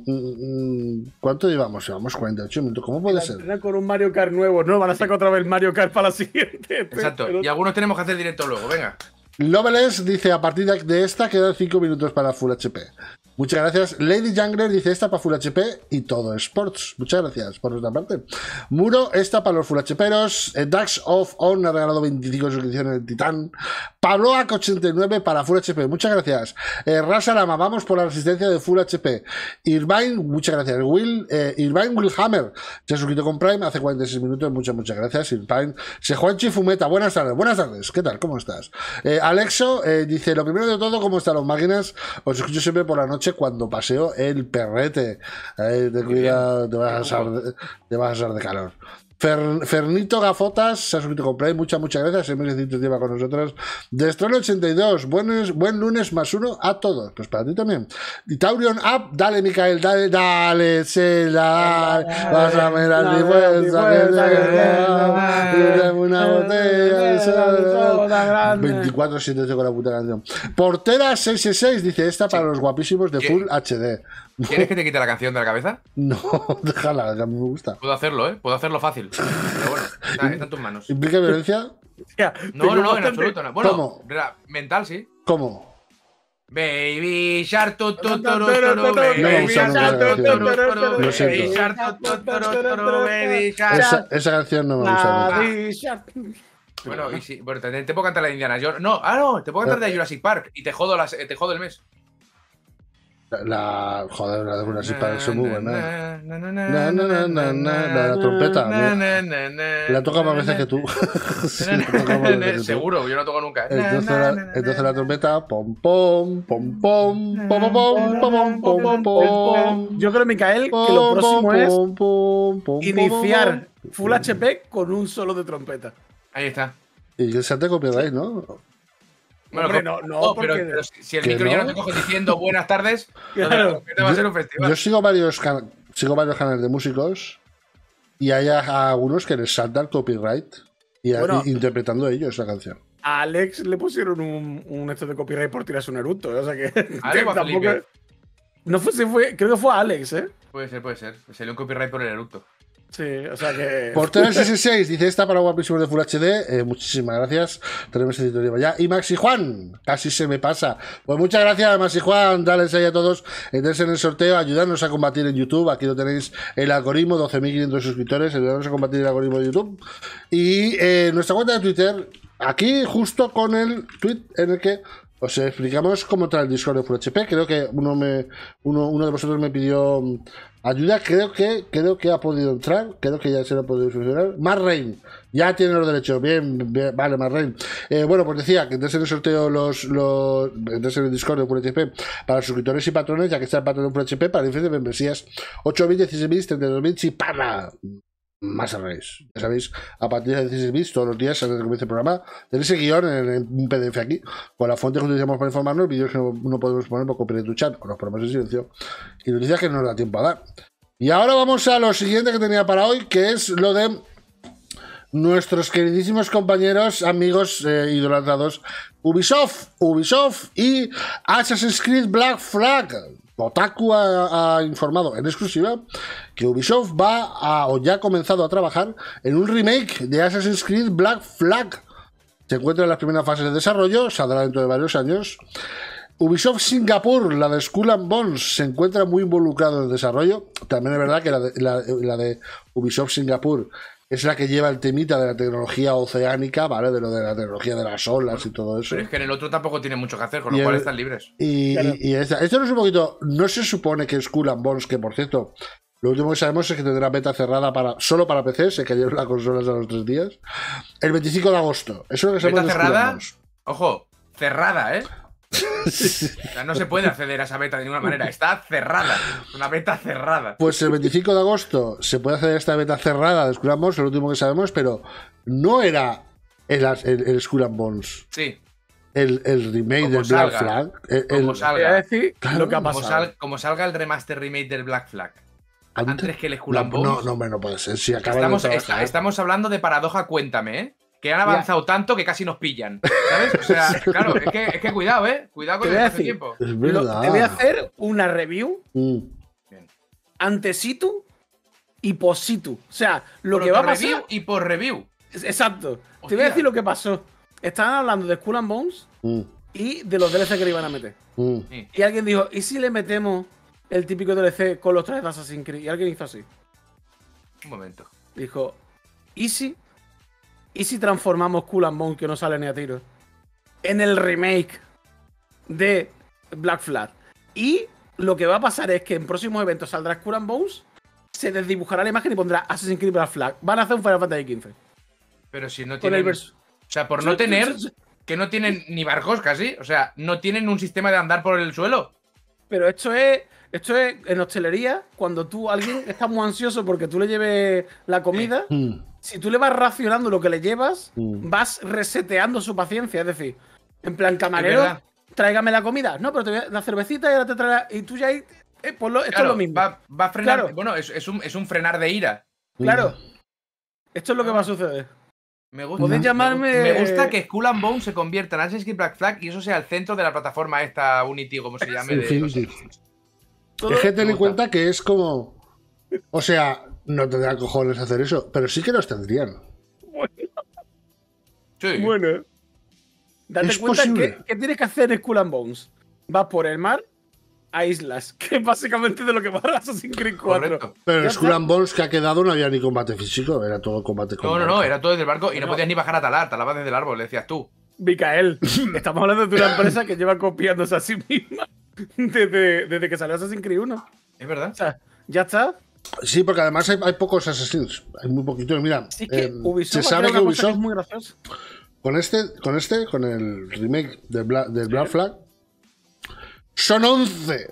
mm, ¿Cuánto llevamos? Llevamos cuarenta y ocho minutos. ¿Cómo puede ser? Era con un Mario Kart nuevo, ¿no? Van a sacar otra vez Mario Kart para la siguiente. Exacto. Pero- Y algunos tenemos que hacer directo luego, venga. Loveless dice, a partir de- de esta quedan cinco minutos para Full H P. Muchas gracias. Lady Jungler dice, esta para Full H P y todo Sports. Muchas gracias por nuestra parte. Muro, esta para los Full HPeros. Eh, Dax of On ha regalado veinticinco suscripciones en Titán. Pabloac ochenta y nueve para Full H P. Muchas gracias. Eh, Rasalama, vamos por la resistencia de Full H P. Irvine, muchas gracias. Will, eh, Irvine Willhammer se ha suscrito con Prime hace cuarenta y seis minutos. Muchas, muchas gracias. Irvine. Sejuanchi Fumeta, buenas tardes. Buenas tardes. ¿Qué tal? ¿Cómo estás? Eh, Alexo eh, dice, lo primero de todo, ¿cómo están las máquinas? Os escucho siempre por la noche cuando paseo el perrete. Eh, ten cuidado, te vas a asar de, te vas a asar de calor. Fer- Fernito Gafotas se ha suscrito con Prime, muchas, muchas gracias. Siempre se lleva con nosotros. Destrone ochenta y dos, buenos, buen lunes más uno a todos. Pues para ti también. Y Taurion Up, dale, Micael, dale, dale, se la vas a mirar mi fuerza, que te da, y dame una botella de soda. veinticuatro siete con la puta canción. Portera seiscientos sesenta y seis dice esta para los guapísimos de ¿Qué? Full H D. ¿Quieres que te quite la canción de la cabeza? No, déjala, que a mí me gusta. Puedo hacerlo, ¿eh? Puedo hacerlo fácil. móvil. Pero bueno, está, está en tus manos. ¿Implica violencia? Tía, No, tengo no, no, en bastante- absoluto. No. Bueno, ¿Cómo? ra- mental sí. ¿Cómo? Baby Shark, tu, tu, tu, tu, No tu, me tu, gusta baby nunca la Shark, tu, tu, tu, tu, canción. Lo siento. baby Shark, tu, tu, tu, tu, tu, baby Shark. Esa, esa canción no me gusta mucho. Nadie Shark. Bueno, y si, bueno, te, te puedo cantar la de Indiana Jones. No, ah, no, te puedo cantar de Jurassic Park y te jodo, las, te jodo el mes. La. Joder, la de Jurassic Park es muy buena. Na, na, na, Na, na, na, na, na, la de la trompeta. na, ¿no? na, na, na, La toca más na, veces na, que tú. Sí, na, la toca más veces que tú. Seguro, yo no toco nunca. Entonces Na, la, na, na, entonces na, la trompeta, pom pom, pom pom, pom pom, pom pom, pom pom, pom. Yo creo, Micael, que lo próximo es Pom, pom, pom, iniciar pom, Full H P con un solo de trompeta. Ahí está. Y que se te copyright, ¿no? Bueno, Hombre, co- no, no, pero, porque- pero si si el ¿Que micro ya no? no te coge diciendo buenas tardes, Claro. te va a ser un festival. Yo sigo varios, can- sigo varios canales de músicos y hay a- a algunos que les salta el copyright y a- Bueno. y- interpretando ellos la canción. A Alex le pusieron un, un esto de copyright por tirarse un eructo. ¿eh? O sea que. ¿Alex o a tampoco- Felipe? No fue, se fue, creo que fue a Alex, ¿eh? Puede ser, puede ser. Se le un copyright por el eructo. Sí, o sea que. Portero sesenta y seis dice esta para guapísimos de Full H D. Eh, muchísimas gracias. Tenemos el editorial ya. Y Maxi Juan, casi se me pasa. Pues muchas gracias, Maxi Juan. Dale ahí a todos. Entres en el sorteo. Ayudarnos a combatir en YouTube. Aquí lo tenéis el algoritmo. doce mil quinientos suscriptores. Ayudarnos a combatir el algoritmo de YouTube. Y eh, nuestra cuenta de Twitter. Aquí, justo con el tweet en el que os explicamos cómo entrar el Discord de Full H P. Creo que uno me uno, uno de vosotros me pidió mm, ayuda. Creo que creo que ha podido entrar. Creo que ya se lo ha podido solucionar. Marrain, ya tiene los derechos. Bien, bien, vale, Marrain. Eh, bueno, pues decía que entres en el sorteo los, los entres en el Discord de Full H P para suscriptores y patrones, ya que está el patrón de Full H P para diferentes membresías ocho bits, dieciséis bits, treinta y dos bits y para más arrays. Ya sabéis, a partir de dieciséis bits, todos los días, antes de que comience el programa, tenéis el guión en, en un P D F aquí, con la fuente que utilizamos para informarnos, vídeos que no, no podemos poner por copyright de chat, o los ponemos en silencio, y noticias que no nos da tiempo a dar. Y ahora vamos a lo siguiente que tenía para hoy, que es lo de nuestros queridísimos compañeros, amigos, eh, idolatrados, Ubisoft, Ubisoft y Assassin's Creed Black Flag. Otaku ha, ha informado en exclusiva que Ubisoft va a, o ya ha comenzado a trabajar en un remake de Assassin's Creed Black Flag. Se encuentra en las primeras fases de desarrollo, saldrá dentro de varios años. Ubisoft Singapur, la de Skull and Bones, se encuentra muy involucrado en el desarrollo. También es verdad que la de, la, la de Ubisoft Singapur es la que lleva el temita de la tecnología oceánica, ¿vale? De lo de la tecnología de las olas y todo eso. Pero es que en el otro tampoco tiene mucho que hacer, con Y lo cual el- están libres. Y, Claro. y- y esta- esto no es un poquito. No se supone que Skull and Bones, que por cierto, lo último que sabemos es que tendrá beta cerrada para solo para P C, se cayeron las consolas a los tres días. El veinticinco de agosto. Eso es lo que sabemos Beta de Skull and cerrada, Bones. ojo, cerrada, ¿eh? O sea, no se puede acceder a esa beta de ninguna manera. Está cerrada. Una beta cerrada. Pues el veinticinco de agosto se puede hacer esta beta cerrada de Skull and Bones, lo último que sabemos, pero no era el, el, el Skull and Bones. Sí. El, el remake Como del Black salga. Flag. El, el- Como Voy a salga. decir Claro, lo que ha Como, pasado. sal- como salga el remaster remake del Black Flag. antes- Antes que el Skull no, and Bones. no, no, hombre, no puede ser. Si acaban Estamos, de esta- trabajar. estamos hablando de paradoja, cuéntame, ¿eh? Que han avanzado tanto que casi nos pillan. ¿Sabes? O sea, claro, es que, es que cuidado, ¿eh? Cuidado con Te el voy a espacio decir. tiempo. Es Lo- verdad. te voy a hacer una review Mm. ante situ y post situ. O sea, lo Por que va a review pasar. y por review. Exacto. Te Hostia. voy a decir lo que pasó. Estaban hablando de Skull and Bones Mm. y de los D L C que le iban a meter. Mm. Sí. Y alguien dijo, ¿y si le metemos el típico D L C con los trajes de Assassin's Creed? Y alguien hizo así. Un momento. Dijo, ¿y si? ¿Y si transformamos Skull and Bones, que no sale ni a tiro, en el remake de Black Flag? Y lo que va a pasar es que en próximos eventos saldrá Skull and Bones, se desdibujará la imagen y pondrá Assassin's Creed Black Flag. Van a hacer un Final Fantasy quince. Pero si no Con tienen. el verso. O sea, por no tener. Que no tienen ni barcos casi. O sea, no tienen un sistema de andar por el suelo. Pero esto es, esto es en hostelería, cuando tú, alguien está muy ansioso porque tú le lleves la comida, Mm. si tú le vas racionando lo que le llevas, Mm. vas reseteando su paciencia. Es decir, en plan, Es camarero, verdad. tráigame la comida. No, pero te voy a la cervecita y ahora te trae la- Y tú ya ahí. eh, pues lo- esto Claro, es lo mismo. Va, va a frenar. Claro. Bueno, es, es un, es un frenar de ira. Claro. Esto es lo que va a suceder. Me gusta. Podéis me llamarme- gusta- Me gusta que Skull and Bones se convierta en Assassin's Creed Black Flag y eso sea el centro de la plataforma esta Unity, como se llame. De los- Infinity. Todo- Es que ten me en gusta. cuenta que es como. O sea, no tendrán cojones hacer eso, pero sí que los tendrían. Sí. Bueno. Date Es cuenta posible. que, que tienes que hacer en Skull and Bones. Vas por el mar a islas, que es básicamente de lo que va a Assassin's Creed cuatro. Correcto. Pero Ya en Skull está. and Bones que ha quedado no había ni combate físico, era todo combate con No, no, no, barco. era todo desde el barco y no No. podías ni bajar a talar, talabas desde el árbol, le decías tú. Micael, estamos hablando de una empresa que lleva copiándose a sí misma desde, desde que salió Assassin's Creed uno. Es verdad. O sea, ya está. Sí, porque además hay, hay pocos Assassins, hay muy poquitos. Mira, Sí, es que eh, Ubisoft se sabe ha que creado una cosa que Ubisoft es muy graciosa. con este, con este, con el remake del Black, del Black Flag, son once.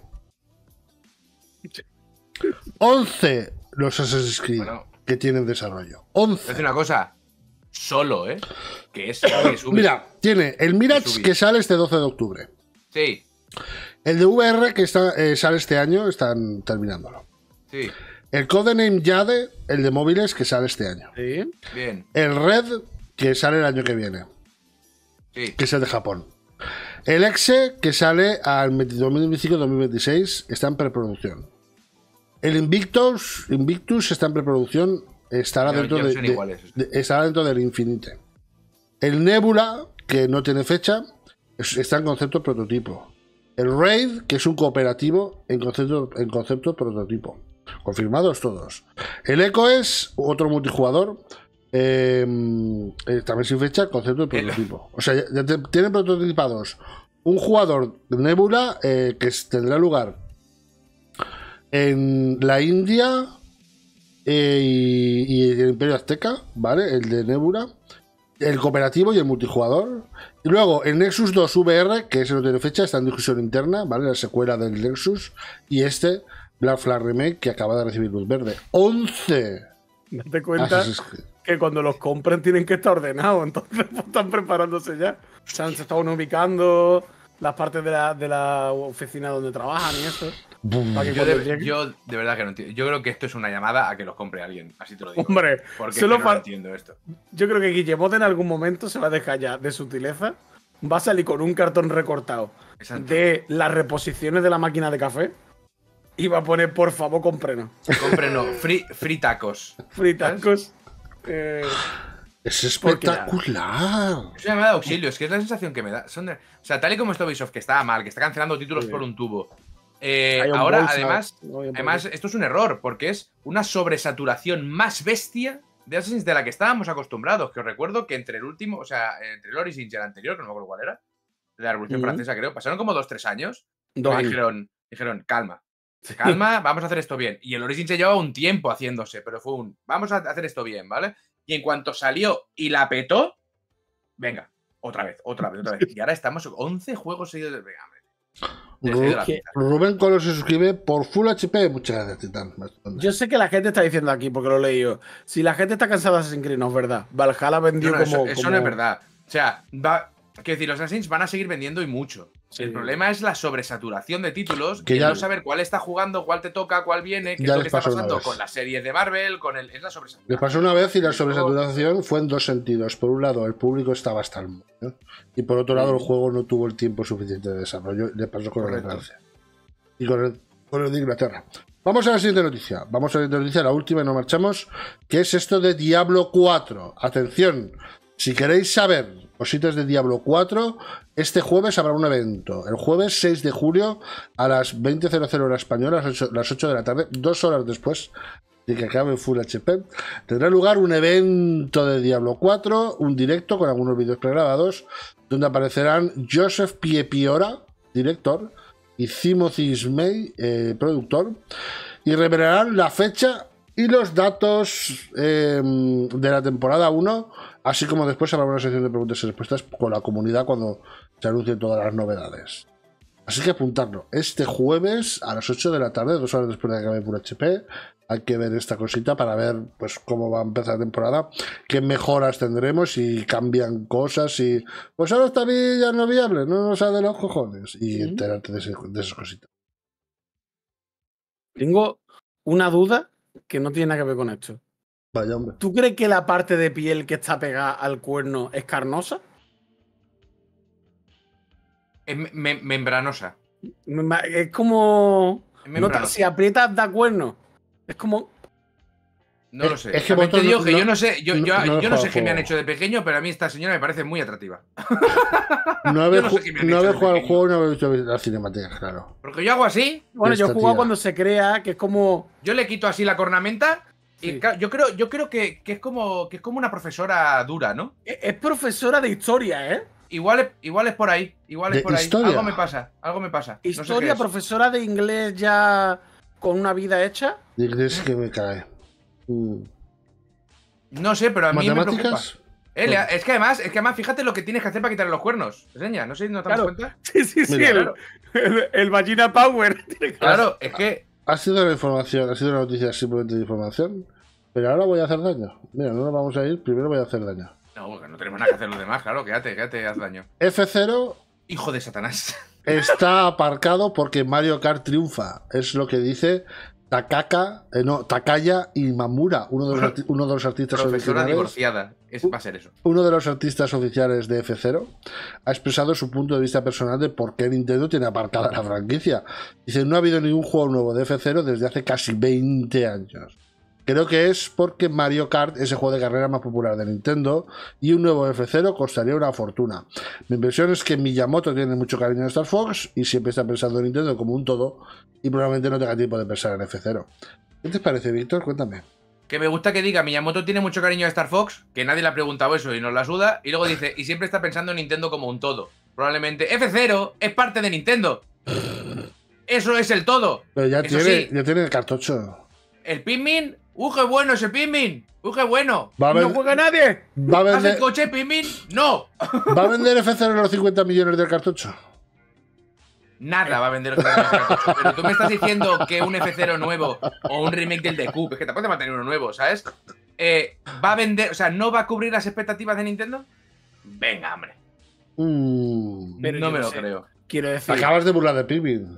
once los Assassin's Creed Bueno. que tienen desarrollo. Te voy a once. decir una cosa. Solo, ¿eh? Que es, que es Ubisoft. Mira, tiene el Mirage Ubisoft. que sale este doce de octubre. Sí, El de V R que está, eh, sale este año, están terminándolo. sí. El Codename Jade, el de móviles que sale este año. Sí. Bien. El Red que sale el año que viene, Sí. que es el de Japón. El Exe que sale al dos mil veinticinco dos mil veintiséis está en preproducción. El Invictus, Invictus está en preproducción, estará Ya- dentro ya no de, son de- iguales. de- estará dentro del Infinite. El Nebula, que no tiene fecha, es- está en concepto prototipo. El Raid, que es un cooperativo en concepto, en concepto prototipo. Confirmados todos. El Echo es otro multijugador. eh, eh, también sin fecha, concepto de prototipo. O sea, ya, ya te- tienen prototipados un jugador de Nebula eh, que es- tendrá lugar en la India eh, y, y el Imperio Azteca, ¿vale? El de Nebula, el cooperativo y el multijugador. Y luego el Nexus dos V R, que ese no tiene fecha, está en discusión interna, ¿vale? La secuela del Nexus. Y este, Black Flag Remake, que acaba de recibir luz verde. once Date cuenta Assassin's Creed. que cuando los compren tienen que estar ordenados, entonces pues, están preparándose ya. O sea, se están ubicando las partes de la, de la oficina donde trabajan y eso. Bum. Para que Yo cuando de, lleguen- yo de verdad que no entiendo. Yo creo que esto es una llamada a que los compre alguien. Así te lo digo. Hombre, Porque es solo que no fa- lo entiendo esto. Yo creo que Guillemot en algún momento se va a dejar ya de sutileza. Va a salir con un cartón recortado Exacto. de las reposiciones de la máquina de café y va a poner, por favor, cómprenos. Cómprenos. Free, free tacos. Fritacos. Eh, Es Porque ya- espectacular. Es una llamada de auxilio, es que es la sensación que me da. Son de- o sea, tal y como está Ubisoft, que está mal, que está cancelando títulos Sí. por un tubo. eh, hay un ahora, bolsa, además, no hay un además, bolsa. esto es un error, porque es una sobresaturación más bestia de Assassin's de la que estábamos acostumbrados. Que os recuerdo que entre el último, o sea, entre el Origins y el anterior, que no me acuerdo cuál era, de la Revolución Ujú. Francesa, creo, pasaron como dos, tres años. Dos y años. dijeron, dijeron, calma, calma, vamos a hacer esto bien. Y el Origins se llevaba un tiempo haciéndose, pero fue un, vamos a hacer esto bien, ¿vale? Y en cuanto salió y la petó, venga, otra vez, otra vez, otra vez. Y ahora estamos once juegos seguidos de. Venga, hombre. Desde Ru- la pinza. Rubén Colo se suscribe por Full H P. Muchas gracias, Titán. Yo sé que la gente está diciendo aquí, porque lo he leído. Si la gente está cansada de Assassin's Creed, no es verdad. Valhalla vendió No, no, como. eso, eso como- no es verdad. O sea, va. Quiero decir, los Assassins van a seguir vendiendo y mucho. Sí. El problema es la sobresaturación de títulos Que y el ya- no saber cuál está jugando, cuál te toca, cuál viene, qué Ya es lo les que está pasó una pasando vez. con las series de Marvel, con el. Es la Les sobresaturación. pasó una vez y la sobresaturación fue en dos sentidos. Por un lado, el público estaba hasta el moño. Y por otro lado, el juego no tuvo el tiempo suficiente de desarrollo. Le pasó con el de Correcto. Francia. Y con el, con el de Inglaterra. Vamos a la siguiente noticia. Vamos a la siguiente noticia, la última y nos marchamos. Que es esto de Diablo cuatro. Atención. Si queréis saber cositas de Diablo cuatro, este jueves habrá un evento. El jueves seis de julio a las veinte cero hora española, las ocho, las ocho de la tarde, dos horas después de que acabe Full H P, tendrá lugar un evento de Diablo cuatro, un directo con algunos vídeos pregrabados, donde aparecerán Joseph Piepiora, director, y Timothy Ismay, eh, productor, y revelarán la fecha y los datos eh, de la temporada uno, así como después habrá una sección de preguntas y respuestas con la comunidad cuando se anuncien todas las novedades. Así que apuntarlo. Este jueves a las ocho de la tarde, dos horas después de que acabe Full H P, hay que ver esta cosita para ver pues cómo va a empezar la temporada, qué mejoras tendremos, si cambian cosas, y pues ahora está bien, ya no viable, no nos sale de los cojones, y Ujú. enterarte de, ese- de esas cositas. Tengo una duda que no tiene nada que ver con esto. Vaya hombre. ¿Tú crees que la parte de piel que está pegada al cuerno es carnosa? Es me- me- membranosa. Me ma- Es como. Es no te- membranosa. si aprietas da cuerno. Es como. No Es- lo sé. es que También te vosotros digo no- que no- yo no sé, yo, no- yo, no he yo no jugado sé qué me han juego. hecho de pequeño, pero a mí esta señora me parece muy atractiva. No habéis no sé ju- qué me han no hecho habéis de jugado al pequeño. juego y no habéis visto las cinemáticas, claro. Porque yo hago así, Bueno, yo he Esta jugado tía. cuando se crea, que es como. yo le quito así la cornamenta y Sí. claro, yo creo, yo creo que, que es como, que es como una profesora dura, ¿no? Es es profesora de historia, ¿eh? Igual es, igual es por ahí, igual es ¿De por ahí. historia? Algo me pasa, algo me pasa. No sé qué Historia, es. profesora de inglés ya con una vida hecha. De inglés que me cae. Mm. No sé, pero a mí me preocupa. ¿Matemáticas? Eh, le- es que además, es que además, fíjate lo que tienes que hacer para quitarle los cuernos. Enseña, no sé si nos damos Claro. cuenta. Sí, sí, sí. Mira, el, claro. el, el Vagina Power. Claro, es que. Ha sido la información, ha sido una noticia simplemente de información. Pero ahora voy a hacer daño. Mira, no nos vamos a ir, primero voy a hacer daño. No, porque no tenemos nada que hacer los demás, claro, quédate, quédate, haz daño. F cero Hijo de Satanás. está aparcado porque Mario Kart triunfa. Es lo que dice Takaka, eh, no, Takaya Imamura, uno de los, arti- uno de los artistas Profesora originales. divorciada. Es, va a ser eso. Uno de los artistas oficiales de F cero ha expresado su punto de vista personal de por qué Nintendo tiene aparcada la franquicia. Dice, no ha habido ningún juego nuevo de F cero desde hace casi veinte años. Creo que es porque Mario Kart es el juego de carrera más popular de Nintendo y un nuevo F cero costaría una fortuna. Mi impresión es que Miyamoto tiene mucho cariño en Star Fox y siempre está pensando en Nintendo como un todo y probablemente no tenga tiempo de pensar en F cero. ¿Qué te parece, Víctor? Cuéntame. Que me gusta que diga, Miyamoto tiene mucho cariño a Star Fox, que nadie le ha preguntado eso y nos la suda, y luego dice, y siempre está pensando en Nintendo como un todo. Probablemente F cero es parte de Nintendo. Eso es el todo. Pero ya Eso tiene, sí. ya tiene el cartucho. El Pikmin, ¡uh, qué bueno ese Pikmin! ¡Uh, qué bueno! Va a, No vender, juega nadie. va a ¿Has vender, el coche Pikmin? ¡No! ¿va a vender F cero los cincuenta millones del cartucho? Nada va a vender ese cartucho. Pero tú me estás diciendo que un F cero nuevo o un remake del The Cube, es que tampoco te va a tener uno nuevo, ¿sabes? Eh, ¿Va a vender, o sea, no va a cubrir las expectativas de Nintendo? Venga, hombre. Mm. Pero no yo me no lo sé. creo. Quiero Te decir. acabas de burlar de Pikmin.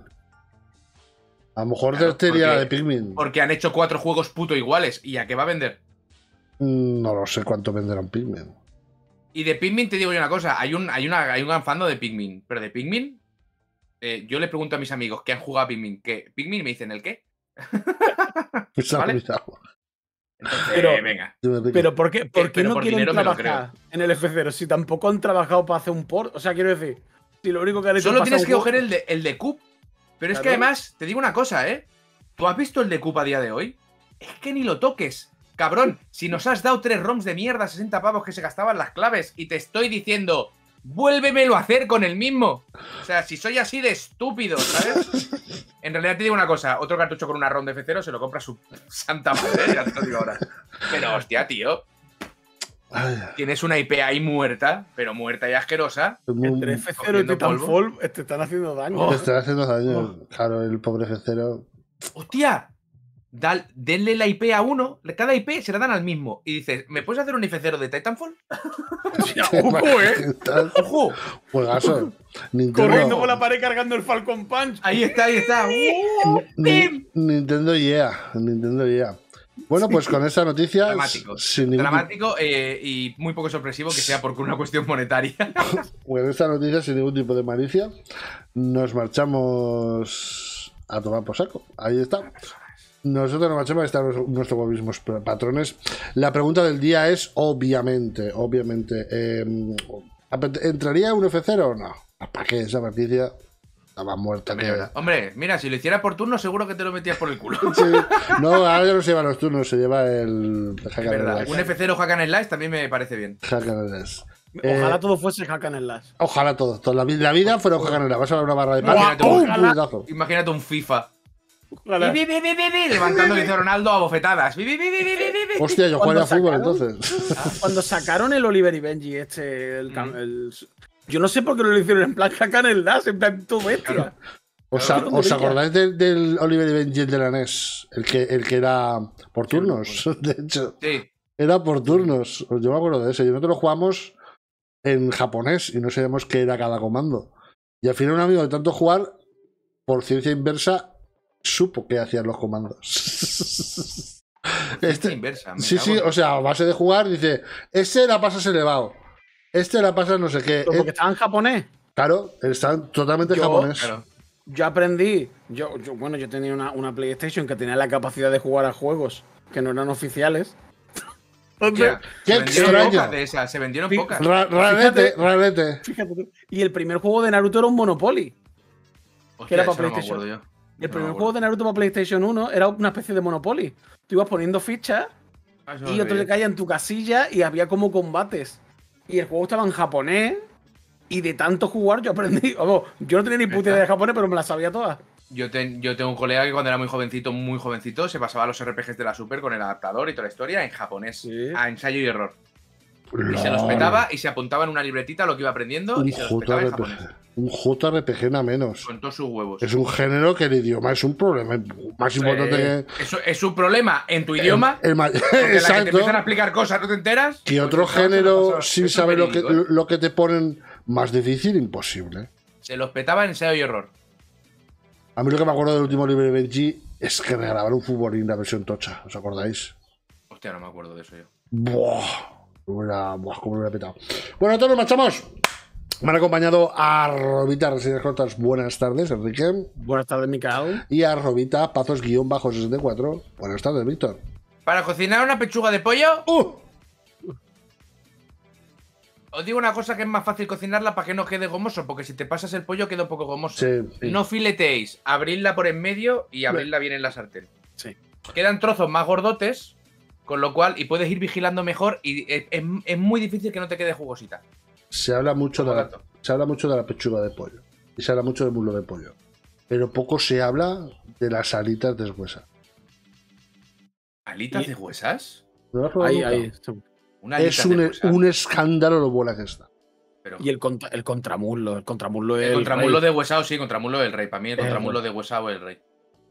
A lo mejor Claro, te sería la de porque- Pikmin. Porque han hecho cuatro juegos puto iguales. ¿Y a qué va a vender? Mm, No lo sé cuánto venderán Pikmin. Y de Pikmin te digo yo una cosa. Hay un, hay una, hay un fandom de Pikmin. Pero de Pikmin, eh, yo le pregunto a mis amigos que han jugado a Pikmin, ¿qué? ¿Pikmin? Me dicen, ¿el qué? Cuidado, ¿Vale? cuidado. Entonces, Pero- eh, venga. Dime, Enrique. Pero ¿por qué, por qué pero no por quieren dinero me lo trabajar en el F cero si tampoco han trabajado para hacer un port? O sea, quiero decir, si lo único que han hecho Solo es tienes pasar que un coger juego- el de, el de Cube. Pero es que Claro. además, te digo una cosa, ¿eh? ¿Tú has visto el de Cube a día de hoy? Es que ni lo toques. Cabrón, si nos has dado tres ROMs de mierda, sesenta pavos que se gastaban las claves, y te estoy diciendo, vuélvemelo a hacer con el mismo. O sea, si soy así de estúpido, ¿sabes? En realidad te digo una cosa, otro cartucho con una ROM de F cero se lo compra su santa madre, ¿eh? Ya te lo digo ahora. Pero hostia, tío, Ay, tienes una I P ahí muerta, pero muerta y asquerosa. muy- Entre F cero y cogiendo Titanfall te están haciendo daño. te está haciendo daño. Claro, el pobre F cero. ¡Hostia! Dal- denle la I P a uno, cada I P se la dan al mismo. Y dices, ¿me puedes hacer un F cero de Titanfall? Ojo, ¿eh? ¡Ojo! Juegazo. Corriendo Nintendo, por la pared cargando el Falcon Punch. Ahí está, ahí está. ¡Uh! Ni- ¡Pim! Nintendo E A. Nintendo E A. Bueno, pues con esta noticia. Dramático. Sin ningún- Dramático eh, y muy poco sorpresivo que sea por una cuestión monetaria. Con esta noticia, sin ningún tipo de malicia, nos marchamos a tomar por saco. Ahí está. Nosotros nos marchamos a estar nuestros mismos patrones. La pregunta del día es, obviamente, obviamente, eh, ¿entraría un F cero o no? ¿Para qué esa franquicia? Estaba muerta. Que... Hombre, mira, si lo hiciera por turno, seguro que te lo metías por el culo. Sí. No, ahora ya no se lleva los turnos, se lleva el Hack Es and verdad. Slash. Un F cero Hack and Slash también me parece bien. Hack and Slash. Ojalá Eh, todo fuese Hack and Slash. Ojalá todo, toda la, vi- la vida fuera un Hack and Slash. Vas a ver una barra de pan. Imagínate, ¡pum! ojalá. puñetazo. Imagínate un FIFA. Ojalá. Bi, bi, bi, bi, bi, levantando dice Ronaldo a bofetadas. Bi, bi, bi, bi, bi, bi, bi. Hostia, yo Cuando jugaría a fútbol sacaron- entonces. Cuando sacaron el Oliver y Benji, este. El, cam- Mm. el- yo no sé por qué no lo hicieron en plan Hack and Slash, en plan todo bestia. Claro. ¿Os, Claro, ¿os qué acordáis del, del Oliver y Benji de la N E S? El que, el que era por turnos, de hecho. Sí. Era por turnos. Yo me acuerdo de ese. Y nosotros lo jugamos en japonés y no sabíamos qué era cada comando. Y al final un amigo de tanto jugar, por ciencia inversa, supo qué hacían los comandos. Este, Este, inversa. me sí, cago sí, en- o sea, a base de jugar, dice, este la pasas elevado. Este la pasas no sé qué. Pero porque Eh, estaba en japonés. claro, están totalmente Yo- japonés. Claro. yo aprendí, yo, yo bueno, yo tenía una, una PlayStation que tenía la capacidad de jugar a juegos que no eran oficiales. Hostia, Qué se vendieron extraño. pocas de esas, se vendieron Sí, pocas. Ra- Rarete, Fíjate. rarete. Fíjate tú. Y el primer juego de Naruto era un Monopoly. Hostia, que era para eso no me PlayStation. acuerdo yo. El No primer me juego acuerdo. de Naruto para PlayStation uno era una especie de Monopoly. Tú ibas poniendo fichas Ah, eso no y lo otro sabía. le caía en tu casilla y había como combates. Y el juego estaba en japonés. Y de tanto jugar yo aprendí. Vamos, yo no tenía ni puta idea de japonés, pero me las sabía todas. Yo, ten- yo tengo un colega que cuando era muy jovencito, muy jovencito, se pasaba los R P Gs de la Super con el adaptador y toda la historia en japonés. Sí. A ensayo y error. Y se los petaba y se apuntaba en una libretita lo que iba aprendiendo Un y se los petaba en J R P G. japonés. Un J R P G nada menos. Con todos sus huevos. Es un género que el idioma es un problema más importante Eh, que. eso es un problema en tu idioma. El, ma- Porque la que te exacto. empiezan a explicar cosas no te enteras. Que pues otro eso se lo género pasaba. sin Eso es saber lo que, verídico, ¿eh? lo que te ponen más difícil, imposible. Se los petaba en ensayo y error. A mí lo que me acuerdo del último libro de Benji es que regalaban un futbolín la versión tocha, ¿os acordáis? Hostia, no me acuerdo de eso yo. Buah, como era, buah, como lo hubiera petado. Bueno, a todos nos marchamos. Me han acompañado a Robita Reseñas Cortas. Buenas tardes, Enrique. Buenas tardes, Micael. Y a Robita Pazos-sesenta y cuatro. Buenas tardes, Víctor. Para cocinar una pechuga de pollo, ¡Uh! os digo una cosa que es más fácil cocinarla para que no quede gomoso, porque si te pasas el pollo queda un poco gomoso. Sí, sí. No fileteéis, abridla por en medio y abridla bien en la sartén. Sí. Quedan trozos más gordotes, con lo cual, y puedes ir vigilando mejor y es, es- es muy difícil que no te quede jugosita. Se habla mucho de Como la, dato. se habla mucho de la pechuga de pollo. Y se habla mucho del muslo de pollo. Pero poco se habla de las alitas deshuesadas. ¿Alitas Y- de huesas? ¿No lo has probado Ahí, nunca? ahí. Una Es alita un, deshuesada. un escándalo lo buena que está. Pero Y el, contra- el contramuslo. El contramuslo es el el contramuslo rey. de huesado, sí, contramuslo del rey. Para mí el El contramuslo rey. de huesado es el rey.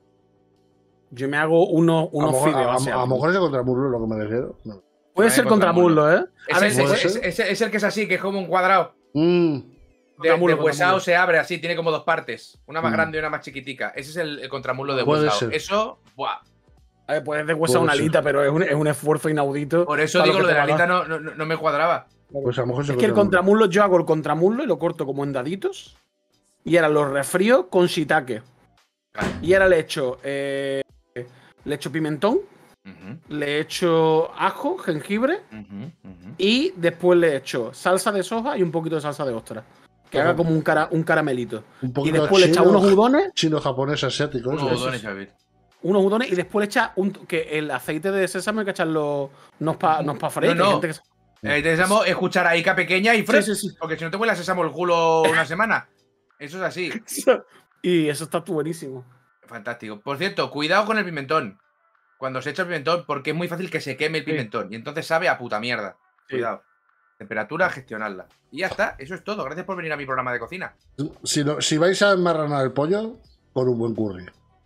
Yo me hago unos, A lo unos mejor- fideos. a- así, a- a lo mejor es el contramuslo lo que me refiero. No. Puede No, ser el contramuslo, ¿eh? Es, A ver, el- si ¿puede es- fue- ser? es- es- es el que es así, que es como un cuadrado. Mm, De, Contramuslo, de huesado contramuslo. se abre así, tiene como dos partes. Una más Mm. grande y una más chiquitica. Ese es el, el contramuslo de Puede huesado. ser. Eso, buah. A ver, puedes deshuesar Puede una ser. alita, pero es un, es un esfuerzo inaudito. Por eso para digo lo que de te la va a dar. alita no, no, no me cuadraba. pues a lo mejor es Es que el contramuslo, yo hago el contramuslo y lo corto como en daditos. Y ahora lo refrío con shiitake. Claro. Y ahora le echo, eh, le echo pimentón, Ujú, le echo ajo, jengibre ujú, ujú. y después le echo salsa de soja y un poquito de salsa de ostra. Que Ajá. haga como un, cara, un caramelito. Un Y poquito después le echa chino, unos udones, chino, japonés, asiático. Unos eso, eso. udones, Xavi. unos udones y después le echa un, que el aceite de sésamo hay que echarlo no es para no es pa freír. No, no. hay gente que- Eh, te sésamo es cucharaica pequeña y fresca. Sí, sí, sí. Porque si no te huele a sésamo el culo una semana. Eso es así. Y eso está buenísimo. Fantástico. Por cierto, cuidado con el pimentón. Cuando se echa el pimentón, porque es muy fácil que se queme el Sí. pimentón. Y entonces sabe a puta mierda. Sí. Cuidado. Temperatura, gestionarla. Y ya está. Eso es todo. Gracias por venir a mi programa de cocina. Si, no- si vais a enmarranar el pollo, con un buen curry.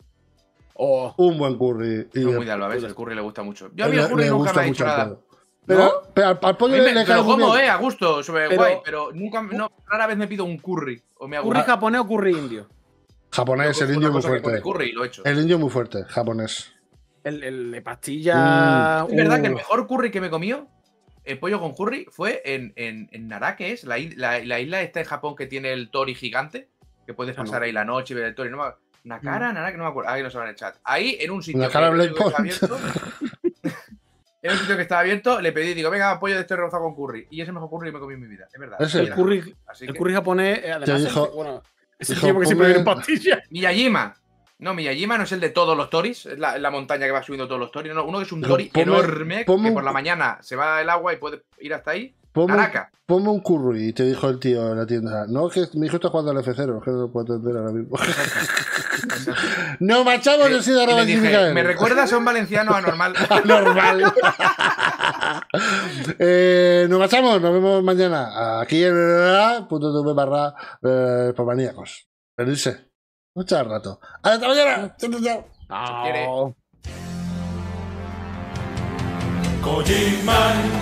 Oh, Un buen curry. Y Soy le- muy de Alba, ¿ves? El curry le gusta mucho. Yo a mí le- el curry le nunca gusta me ha mucho dicho el nada. pollo. Pero, ¿No? pero al, al pollo A mí le, me- le te cae lo muy como, bien. eh, a gusto, sobre Pero- guay, pero nunca, no, rara vez me pido un curry. O me hago curry una- japonés o curry indio. Japonés, yo el cojo indio una muy cosa que pone fuerte. curry y lo he hecho. El indio muy fuerte, japonés. El, el de pastilla. Es verdad que el uh, mejor curry que me comió, el pollo con curry, fue en, en, en Nara, que es la, is- la, la isla esta en Japón que tiene el tori gigante, que puedes Ah, pasar no. ahí la noche y ver el tori. No me... Nakara, Nara, que no me acuerdo. Ahí no se va en el chat. Ahí, en un sitio, Nakara que, Blade que estaba Point. abierto, en un sitio que estaba abierto, le pedí, digo, venga, pollo de este rebozado con curry. Y es el mejor curry que me comí en mi vida, es verdad. ¿Es el Mira, el curry, así el que- curry japonés, eh, además. Te dijo- el- bueno, es el dijo, tipo que siempre ponme- viene en pastilla. Miyajima. No, Miyajima no es el de todos los toris, es la, la montaña que va subiendo todos los toris. No, uno que es un Pero tori ponme- enorme, ponme que un- por la mañana se va el agua y puede ir hasta ahí. Ponme, un- Naraka. ponme un curry, y te dijo el tío en la tienda. No, que mi hijo está jugando al F cero, que no lo puedo entender ahora mismo. No, machamos, yo soy de Y arroba le dije, Micael. ¿me recuerdas a un valenciano anormal? Normal. eh, nos marchamos, nos vemos mañana aquí en punto tv barra eh, Pomaníacos. Venirse. Mucho rato. Hasta mañana. Chao, chao, chao. Ah, quiere. Kojima